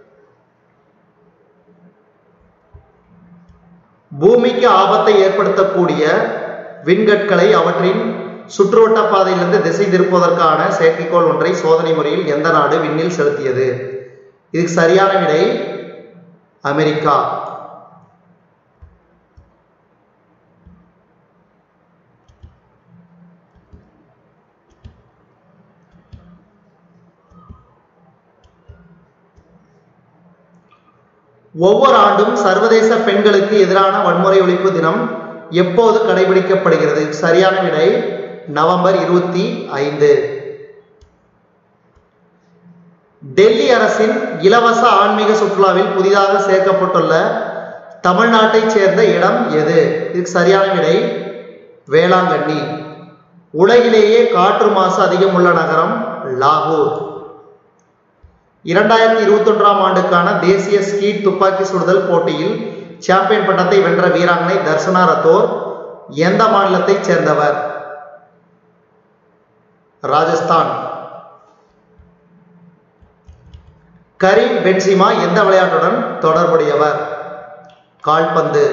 பூமிக்கு ஆபத்தை ஏற்படுத்தக்கூடிய விண்கற்களை அவற்றின் சுற்றுவட்ட பாதையிலிருந்து திசை திருப்புவதற்கான செயற்கைக்கோள் ஒன்றை சோதனை முறையில் எந்த நாடு விண்ணில் செலுத்தியது? இதுக்கு சரியான விடை அமெரிக்கா. ஒவ்வொரு ஆண்டும் சர்வதேச பெண்களுக்கு எதிரான வன்முறை ஒழிப்பு தினம் எப்போது கடைபிடிக்கப்படுகிறது? சரியான விடை நவம்பர் 25. டெல்லி அரசின் இலவச ஆன்மீக சுற்றுலாவில் புதிதாக சேர்க்கப்பட்டுள்ள தமிழ்நாட்டைச் சேர்ந்த இடம் எது? இதுக்கு சரியான விடை வேளாங்கண்ணி. உலகிலேயே காற்று மாசு அதிகம் உள்ள நகரம் லாகூர். 2021ஆம் ஆண்டுக்கான தேசிய ஸ்கீட் துப்பாக்கி சுடுதல் போட்டியில் சாம்பியன் பட்டத்தை வென்ற வீராங்கனை தர்சனா ரத்தோர் எந்த மாநிலத்தைச் சேர்ந்தவர்? ராஜஸ்தான். கரீம் பென்சிமா எந்த விளையாட்டுடன் தொடர்புடையவர்? கால்பந்து.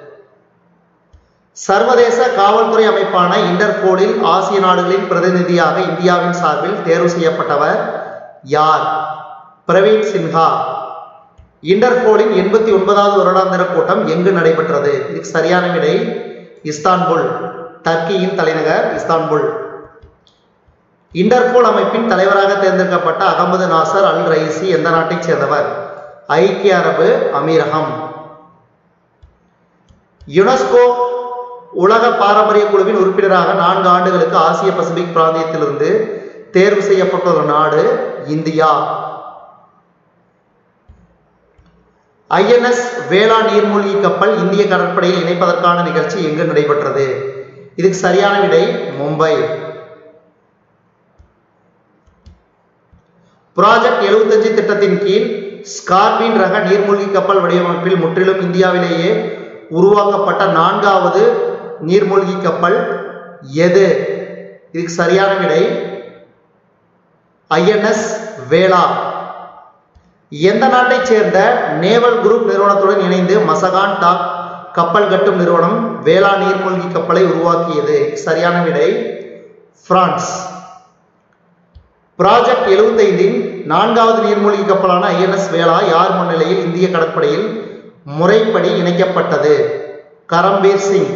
சர்வதேச காவல்துறை அமைப்பான இன்டர்போலில் ஆசிய நாடுகளின் பிரதிநிதியாக இந்தியாவின் சார்பில் தேர்வு செய்யப்பட்டவர் யார்? பிரவீன் சின்ஹா. இன்டர்போலின் 89வது வருடாந்திர கூட்டம் எங்கு நடைபெற்றது? இதுக்கு சரியான விடை இஸ்தான்புல். டர்க்கியின் தலைநகர் இஸ்தான்புல். இன்டர்போல் அமைப்பின் தலைவராக தேர்ந்தெடுக்கப்பட்ட அகமது நாசர் அல் ரைசி எந்த நாட்டைச் சேர்ந்தவர்? ஐக்கிய அரபு அமீரகம். யுனெஸ்கோ உலக பாரம்பரிய குழுவின் உறுப்பினராக 4 ஆண்டுகளுக்கு ஆசிய பசிபிக் பிராந்தியத்திலிருந்து தேர்வு செய்யப்பட்டுள்ள நாடு இந்தியா. INS வேளா நீர்மூழ்கி கப்பல் இந்திய கடற்படையில் இணைப்பதற்கான நிகழ்ச்சி எங்கு நடைபெற்றது? இதுக்கு சரியான விடை மும்பை. ப்ராஜெக்ட் 75 திட்டத்தின் கீழ் ஸ்கார்பின் ரக நீர்மூழ்கி கப்பல் வடிவமைப்பில் முற்றிலும் இந்தியாவிலேயே உருவாக்கப்பட்ட 4வது நீர்மூழ்கி கப்பல் எது? இதுக்கு சரியான விடை INS வேளா. எந்த நாட்டைச் சேர்ந்த நேவல் குரூப் நிறுவனத்துடன் இணைந்து மசகான் டாக் கப்பல் கட்டும் நிறுவனம் வேளா நீர்மூழ்கி கப்பலை உருவாக்கியது? சரியான விடை பிரான்ஸ். ப்ராஜெக்ட் 75இன் 4வது நீர்மூழ்கி கப்பலான INS வேளா யார் முன்னிலையில் இந்திய கடற்படையில் முறைப்படி இணைக்கப்பட்டது? கரம்பீர் சிங்.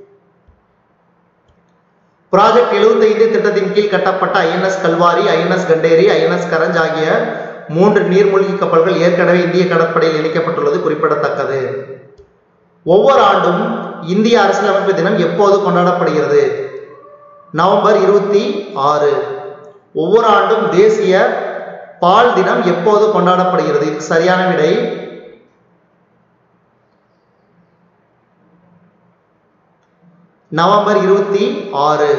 ப்ராஜெக்ட் 75 திட்டத்தின் கீழ் கட்டப்பட்ட INS Kalvari, INS Khanderi, INS Karanj ஆகிய 3 நீர்மூழ்கி கப்பல்கள் ஏற்கனவே இந்திய கடற்படையில் இணைக்கப்பட்டுள்ளது குறிப்பிடத்தக்கது. ஒவ்வொரு ஆண்டும் இந்திய அரசியலமைப்பு தினம் எப்போது கொண்டாடப்படுகிறது? நவம்பர் 26. ஒவ்வொரு ஆண்டும் தேசிய பால் தினம் எப்போது கொண்டாடப்படுகிறது? இதுக்கு சரியான விடை நவம்பர் 26.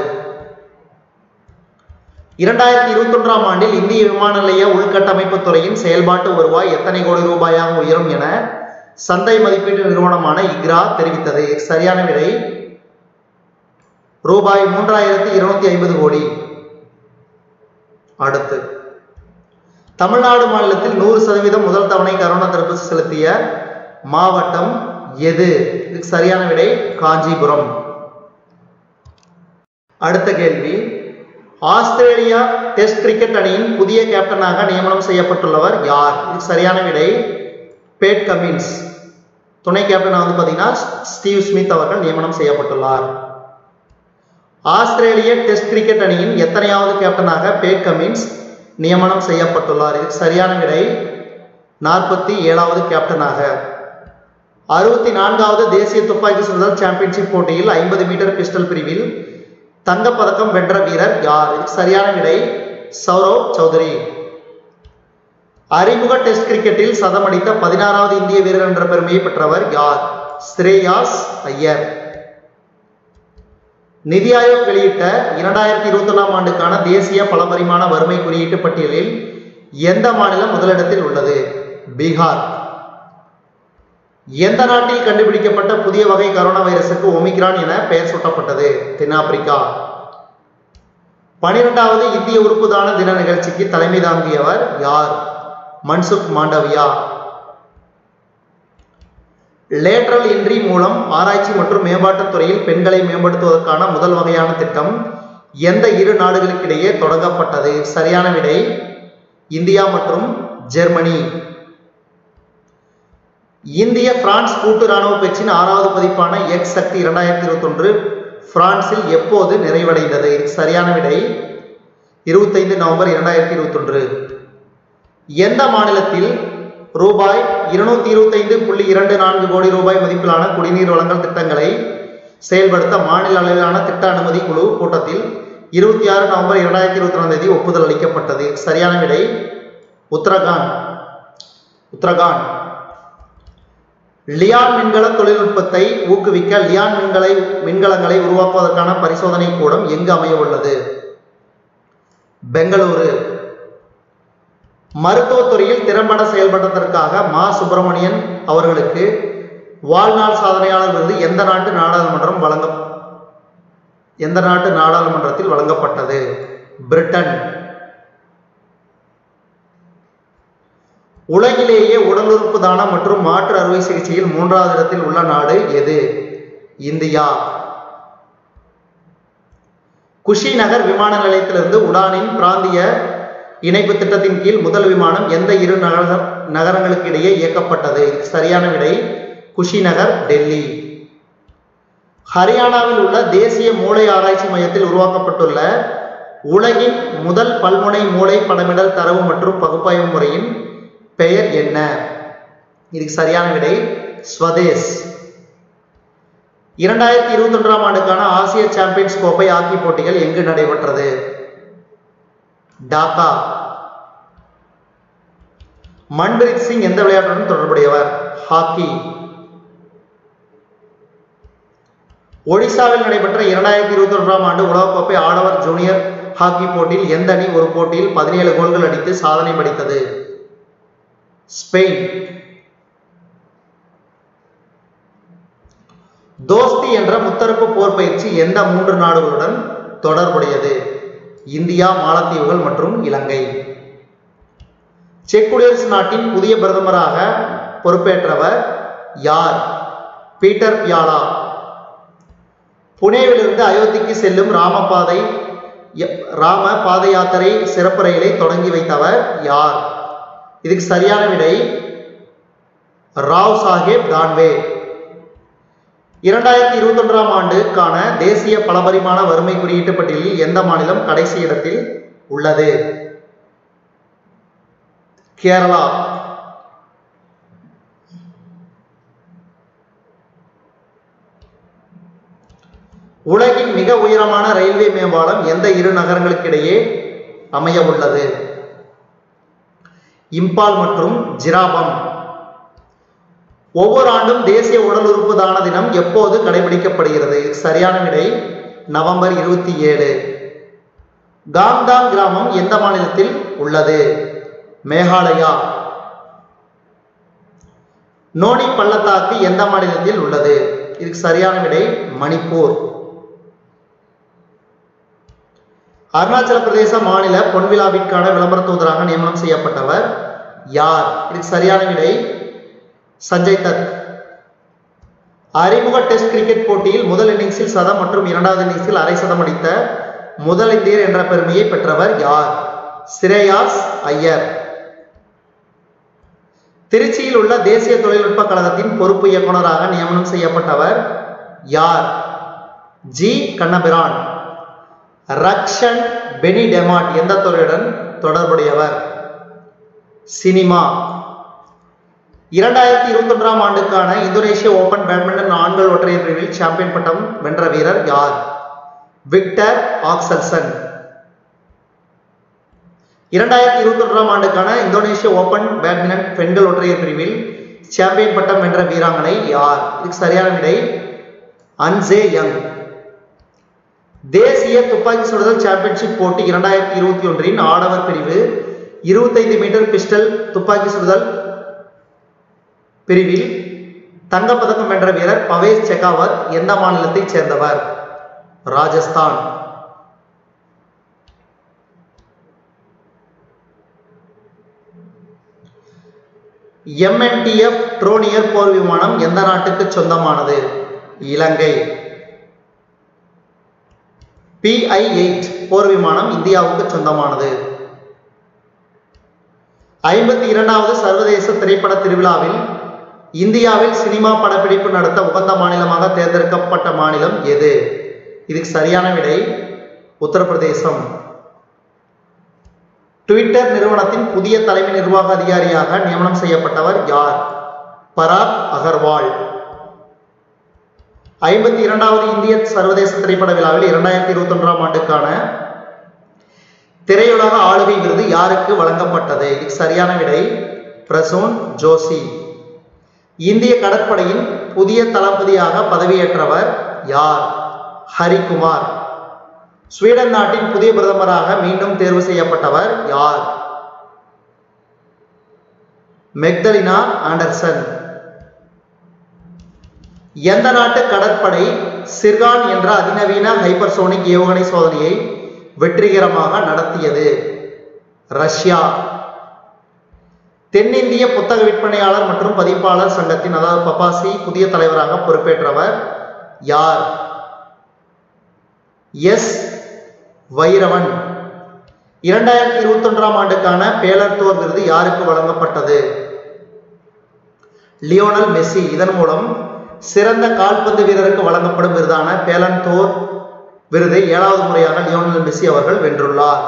2021ஆம் ஆண்டில் இந்திய விமான நிலைய உள்கட்டமைப்பு துறையின் செயல்பாட்டு வருவாய் எத்தனை கோடி ரூபாயாக உயரும் என சந்தை மதிப்பீட்டு நிறுவனமான IGRA தெரிவித்தது? சரியான விடை ரூபாய் 3250 கோடி. அடுத்து தமிழ்நாடு மாநிலத்தில் 100% முதல் தவணை கரோனா தடுப்பூசி செலுத்திய மாவட்டம் எது? இதுக்கு சரியான விடை காஞ்சிபுரம். அடுத்த கேள்வி, ஆஸ்திரேலியா டெஸ்ட் கிரிக்கெட் அணியின் புதிய கேப்டனாக நியமனம் செய்யப்பட்டுள்ளவர் யார்? இதுக்கு சரியான விடை பேட் கமின்ஸ். துணை கேப்டனாக வந்து பார்த்தீங்கன்னா ஸ்டீவ் ஸ்மித் அவர்கள் நியமனம் செய்யப்பட்டுள்ளார். ஆஸ்திரேலிய டெஸ்ட் கிரிக்கெட் அணியின் எத்தனையாவது கேப்டனாக பேட் கமின்ஸ் நியமனம் செய்யப்பட்டுள்ளார்? இதுக்கு சரியான விடை 47வது கேப்டனாக. 64வது தேசிய துப்பாக்கி சுடுதல் சாம்பியன்ஷிப் போட்டியில் 50 மீட்டர் பிஸ்டல் பிரிவில் தங்கப்பதக்கம் வென்ற வீரர் யார்? இதுக்கு சரியான விடை சௌரவ் சௌத்ரி. அறிமுக டெஸ்ட் கிரிக்கெட்டில் சதமடித்த 16வது இந்திய வீரர் என்ற பெருமையை பெற்றவர் யார்? ஸ்ரேயாஸ் ஐயர். நிதி ஆயோக் வெளியிட்ட 2021ஆம் ஆண்டுக்கான தேசிய பலபரிமாண வறுமை குறியீட்டு பட்டியலில் எந்த மாநிலம் முதலிடத்தில் உள்ளது? பீகார். எந்த நாட்டில் கண்டுபிடிக்கப்பட்ட புதிய வகை கரோனா வைரசுக்கு ஒமிக்ரான் என பெயர் சூட்டப்பட்டது? தென்னாப்பிரிக்கா. 12வது இந்திய உறுப்பு தான தின நிகழ்ச்சிக்கு தலைமை தாங்கியவர் யார்? மன்சுக் மாண்டவியா. லேட்ரல் என்ட்ரி மூலம் ஆராய்ச்சி மற்றும் மேம்பாட்டுத் துறையில் பெண்களை மேம்படுத்துவதற்கான முதல் வகையான திட்டம் எந்த இரு நாடுகளுக்கிடையே தொடங்கப்பட்டது? சரியான விடை இந்தியா மற்றும் ஜெர்மனி. இந்திய பிரான்ஸ் கூட்டு ராணுவ பேச்சின் 6வது பதிப்பான எக்ஸ் சக்தி 2021 பிரான்சில் எப்போது நிறைவடைந்தது? சரியான விடை 25 நவம்பர் 2021. எந்த மாநிலத்தில் ரூபாய் 225.24 கோடி ரூபாய் மதிப்பிலான குடிநீர் வழங்கல் திட்டங்களை செயல்படுத்த மாநில அளவிலான திட்ட அனுமதி குழு கூட்டத்தில் 26 நவம்பர் 2022 ஒப்புதல் அளிக்கப்பட்டது? சரியான விடை உத்தரகாண்ட். லியான் விண்கல தொழில்நுட்பத்தை ஊக்குவிக்க லியான் விண்கலங்களை உருவாக்குவதற்கான பரிசோதனை கூடம் எங்கு அமைய உள்ளது? பெங்களூரு. மருத்துவத்துறையில் திறம்பட செயல்பட்டதற்காக மா சுப்பிரமணியன் அவர்களுக்கு வாழ்நாள் சாதனையாளர் விருது எந்த நாட்டு நாடாளுமன்றத்தில் வழங்கப்பட்டது? பிரிட்டன். உலகிலேயே உடல் உறுப்பு தானம் மற்றும் மாற்று அறுவை சிகிச்சையில் 3வது இடத்தில் உள்ள நாடு எது? இந்தியா. குஷி நகர் விமான நிலையத்திலிருந்து உடானின் பிராந்திய இணைப்பு திட்டத்தின் கீழ் முதல் விமானம் எந்த இரு நகரங்களுக்கு இடையே இயக்கப்பட்டது? சரியான விடை குஷி நகர், டெல்லி. ஹரியானாவில் உள்ள தேசிய மூளை ஆராய்ச்சி மையத்தில் உருவாக்கப்பட்டுள்ள உலகின் முதல் பல்முனை மூளை படமிடல் தரவு மற்றும் பகுப்பாய்வு முறையின் பெயர் என்ன? இதுக்கு சரியான விடை ஸ்வதேஷ். 2021ஆம் ஆண்டுக்கான ஆசிய சாம்பியன்ஸ் கோப்பை ஹாக்கி போட்டிகள் எங்கு நடைபெற்றது? டாக்கா. மன்பிரீத் சிங் எந்த விளையாட்டுடன் தொடர்புடையவர்? ஹாக்கி. ஒடிசாவில் நடைபெற்ற 2021ஆம் ஆண்டு உலகக்கோப்பை ஆடவர் ஜூனியர் ஹாக்கி போட்டியில் எந்த அணி ஒரு போட்டியில் 17 கோல்கள் அடித்து சாதனை படைத்தது? ஸ்பெயின். தோஸ்தி என்ற முத்தரப்பு போர் பயிற்சி எந்த 3 நாடுகளுடன் தொடர்புடையது? இந்தியா, மாலத்தீவுகள் மற்றும் இலங்கை. செக் குடியரசு நாட்டின் புதிய பிரதமராக பொறுப்பேற்றவர் யார்? Peter Fiala. புனேவிலிருந்து அயோத்திக்கு செல்லும் ராம பாத யாத்திரை சிறப்பு ரயிலை தொடங்கி வைத்தவர் யார்? இதுக்கு சரியான விடை ராவ் சாஹேப் தான்வே. 2021ஆம் ஆண்டுக்கான தேசிய பலபரிமாண வறுமை குறியீட்டு பட்டியலில் எந்த மாநிலம் கடைசி இடத்தில் உள்ளது? கேரளா. உலகின் மிக உயரமான ரயில்வே மேம்பாலம் எந்த இரு நகரங்களுக்கிடையே அமைய உள்ளது? இம்பால் மற்றும் ஜிராபம். ஒவ்வொரு ஆண்டும் தேசிய உடல் உறுப்பு தான தினம் எப்போது கடைபிடிக்கப்படுகிறது? சரியான விடை நவம்பர் 27. காம்தாம் கிராமம் எந்த மாநிலத்தில் உள்ளது? மேகாலயா. நோடி பள்ளத்தாக்கு எந்த மாநிலத்தில் உள்ளது? இதுக்கு சரியான விடை மணிப்பூர். அருணாச்சல பிரதேச மாநில பொன்விழாவிற்கான விளம்பர தூதராக நியமனம் செய்யப்பட்டவர் யார்? இதுக்கு சரியான விடை சஞ்சய் தத். அறிமுக டெஸ்ட் கிரிக்கெட் போட்டியில் முதல் இன்னிங்ஸில் சதம் மற்றும் இரண்டாவது இன்னிங்ஸில் அரை சதம் அடித்த முதல் இந்தியர் என்ற பெருமையை பெற்றவர் யார்? ஸ்ரேயாஸ் ஐயர். திருச்சியில் உள்ள தேசிய தொழில்நுட்ப கழகத்தின் பொறுப்பு இயக்குநராக நியமனம் செய்யப்பட்டவர் யார்? ஜி கண்ணபிரான். ரக்ஷன் பெனிடெமாட் எந்த துறையுடன் தொடர்புடையவர்? சினிமா. 2021ஆம் ஆண்டுக்கான இந்தோனேஷிய ஓபன் பேட்மிண்டன் ஆண்கள் ஒற்றையர் பிரிவில் சாம்பியன் பட்டம் வென்ற வீரர் யார்? Victor Axelsen. 2021ஆம் ஆண்டுக்கான இந்தோனேஷிய ஓபன் பேட்மிண்டன் பெண்கள் ஒற்றையர் பிரிவில் சாம்பியன் பட்டம் வென்ற வீராங்கனை யார்? இதுக்கு சரியான விடை அன்சே யங். தேசிய துப்பாக்கி சுடுதல் சாம்பியன்ஷிப் போட்டி 2021இன் ஆடவர் பிரிவு 25 மீட்டர் பிஸ்டல் துப்பாக்கி சுடுதல் பிரிவில் தங்கப்பதக்கம் வென்ற வீரர் பவேஸ் செகாவத் எந்த மாநிலத்தைச் சேர்ந்தவர்? ராஜஸ்தான். MNTF ட்ரோனியர் போர் விமானம் எந்த நாட்டுக்கு சொந்தமானது? இலங்கை. PI-8 போர் விமானம் இந்தியாவுக்கு சொந்தமானது. 52வது சர்வதேச திரைப்பட திருவிழாவில் இந்தியாவில் சினிமா படப்பிடிப்பு நடத்த உகந்த மாநிலமாக தேர்ந்தெடுக்கப்பட்ட மாநிலம் எது? இதுக்கு சரியான விடை உத்தரப்பிரதேசம். ட்விட்டர் நிறுவனத்தின் புதிய தலைமை நிர்வாக அதிகாரியாக நியமனம் செய்யப்பட்டவர் யார்? பராக் அகர்வால். 52வது இந்திய சர்வதேச திரைப்பட விழாவில் 2021ஆம் ஆண்டுக்கான திரையுலக ஆளுகை விருது யாருக்கு வழங்கப்பட்டது? இதுக்கு சரியான விடை பிரசூன் ஜோஷி. இந்திய கடற்படையின் புதிய தளபதியாக பதவியேற்றவர் யார்? ஹரிகுமார். ஸ்வீடன் நாட்டின் புதிய பிரதமராக மீண்டும் தேர்வு செய்யப்பட்டவர் யார்? Magdalena Andersson. எந்த நாட்டு கடற்படை சிர்கான் என்ற அதிநவீன ஹைப்பர்சோனிக் ஏவுகணை சோதனையை வெற்றிகரமாக நடத்தியது? ரஷ்யா. தென்னிந்திய புத்தக விற்பனையாளர் மற்றும் பதிப்பாளர் சங்கத்தின் அதாவது பபாசி புதிய தலைவராக பொறுப்பேற்றவர் யார்? எஸ் வைரவன். 2021ஆம் ஆண்டுக்கான பேலர் தோர் விருது யாருக்கு வழங்கப்பட்டது? Lionel Messi. இதன் மூலம் சிறந்த கால்பந்து வீரருக்கு வழங்கப்படும் விருதான பேலன் தோர் விருதை 7வது முறையாக லியோனல் மெஸ்ஸி அவர்கள் வென்றுள்ளார்.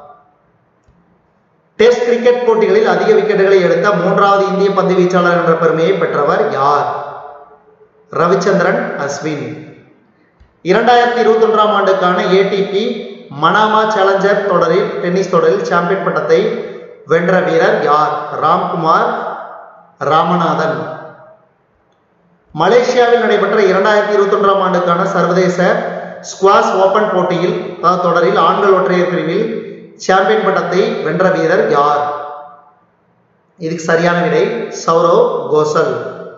டெஸ்ட் கிரிக்கெட் போட்டிகளில் அதிக விக்கெட்டுகளை எடுத்த 3வது இந்திய பந்து வீச்சாளர் என்ற பெருமையை பெற்றவர் யார்? ரவிச்சந்திரன் அஸ்வின். 2021ஆம் ஆண்டுக்கான ATP மனாமா சேலஞ்சர் தொடரில் டென்னிஸ் தொடரில் சாம்பியன் பட்டத்தை வென்ற வீரர் யார்? ராம்குமார் ராமநாதன். மலேசியாவில் நடைபெற்ற 2021ஆம் ஆண்டுக்கான சர்வதேச ஸ்குவாஷ் ஓபன் போட்டியில் தொடரில் ஆண்கள் ஒற்றையர் பிரிவில் சாம்பியன் பட்டத்தை வென்ற வீரர் யார்? இதுக்கு சரியான விடை சௌரவ் கோஷல்.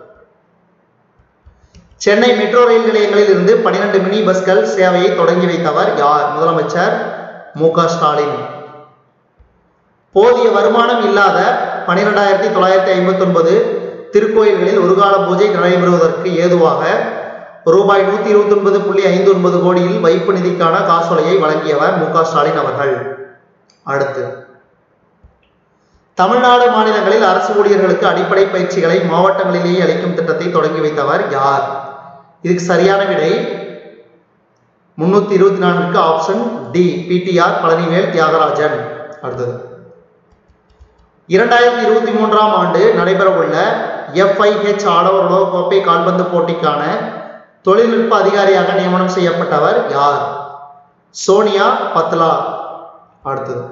சென்னை மெட்ரோ ரயில் நிலையங்களில் இருந்து 12 மினி பஸ்கள் சேவையை தொடங்கி வைத்தவர் யார்? முதலமைச்சர் மு.க. ஸ்டாலின். போதிய வருமானம் இல்லாத 12,959 திருக்கோயில்களில் ஒருகால பூஜை நடைபெறுவதற்கு ஏதுவாக ரூபாய் 129.59 கோடியில் வைப்பு நிதிக்கான காசோலையை வழங்கியவர் மு.க. ஸ்டாலின் அவர்கள். அடுத்து தமிழ்நாடு மாநிலங்களில் அரசு ஊழியர்களுக்கு அடிப்படை பயிற்சிகளை மாவட்டங்களிலேயே அளிக்கும் திட்டத்தை தொடங்கி வைத்தவர் யார்? இதுக்கு சரியான விடை 324க்கு option D PTR Palanivel Thiagarajan. அடுத்தது 2023ஆம் ஆண்டு நடைபெறவுள்ள FIH ஆடவர் உலகக்கோப்பை கால்பந்து போட்டிக்கான தொழில்நுட்ப அதிகாரியாக நியமனம் செய்யப்பட்டவர் யார்? சோனியா பத்லா. அடுத்தது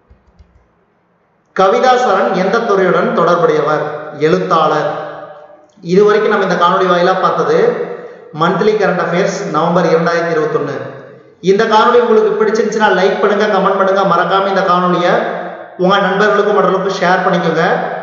கவிதா சரண் எந்த துறையுடன் தொடர்புடையவர்? எழுத்தாளர். இதுவரைக்கும் நம்ம இந்த காணொலி வாயிலா பார்த்தது மந்த்லி கரண்ட் அஃபேர்ஸ் நவம்பர் 2021. இந்த காணொலி உங்களுக்கு பிடிச்சிருந்துச்சுன்னா லைக் பண்ணுங்க, கமெண்ட் பண்ணுங்க, மறக்காம இந்த காணொலியை உங்க நண்பர்களுக்கும் மற்றவர்களுக்கும் ஷேர் பண்ணிக்கோங்க.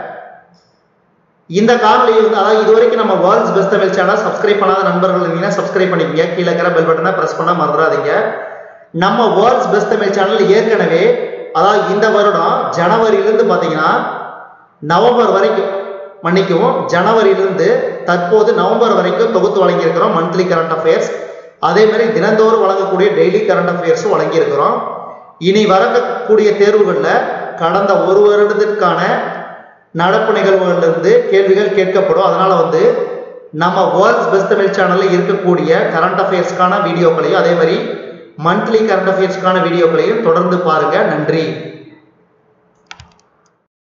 இந்த காணொலியை அதாவது இதுவரைக்கும் நம்ம world's best Tamil channel subscribe பண்ணாத நண்பர்கள் இருந்தீங்கன்னா சப்ஸ்கிரைப் பண்ணிக்கங்க. கீழே இருக்கிற பெல் பட்டனை பிரஸ் பண்ண மறந்துடாதீங்க. நம்ம வேர்ல்ட்ஸ் பெஸ்ட் தமிழ் சேனல் ஏற்கனவே அதாவது இந்த வருடம் ஜனவரியிலிருந்து பார்த்தீங்கன்னா நவம்பர் வரைக்கும் மன்னிக்கவும் ஜனவரியிலிருந்து தற்போது நவம்பர் வரைக்கும் தொகுத்து வழங்கியிருக்கிறோம் மந்த்லி கரண்ட் அஃபேர்ஸ். அதே மாதிரி தினந்தோறும் வழங்கக்கூடிய டெய்லி கரண்ட் அஃபேர்ஸும் வழங்கியிருக்கிறோம். இனி வரக்கூடிய தேர்வுகளில் கடந்த ஒரு வருடத்திற்கான நடப்பு நிகழ்வுகளிலிருந்து கேள்விகள் கேட்கப்படும். அதனால நம்ம வேர்ல்ட்ஸ் பெஸ்ட் தமிழ் சேனலில் இருக்கக்கூடிய கரண்ட் அஃபேர்ஸ்க்கான வீடியோக்களையும் அதே மாதிரி மந்த்லி கரண்ட் அஃபேர்ஸ்க்கான வீடியோக்களையும் தொடர்ந்து பாருங்க. நன்றி.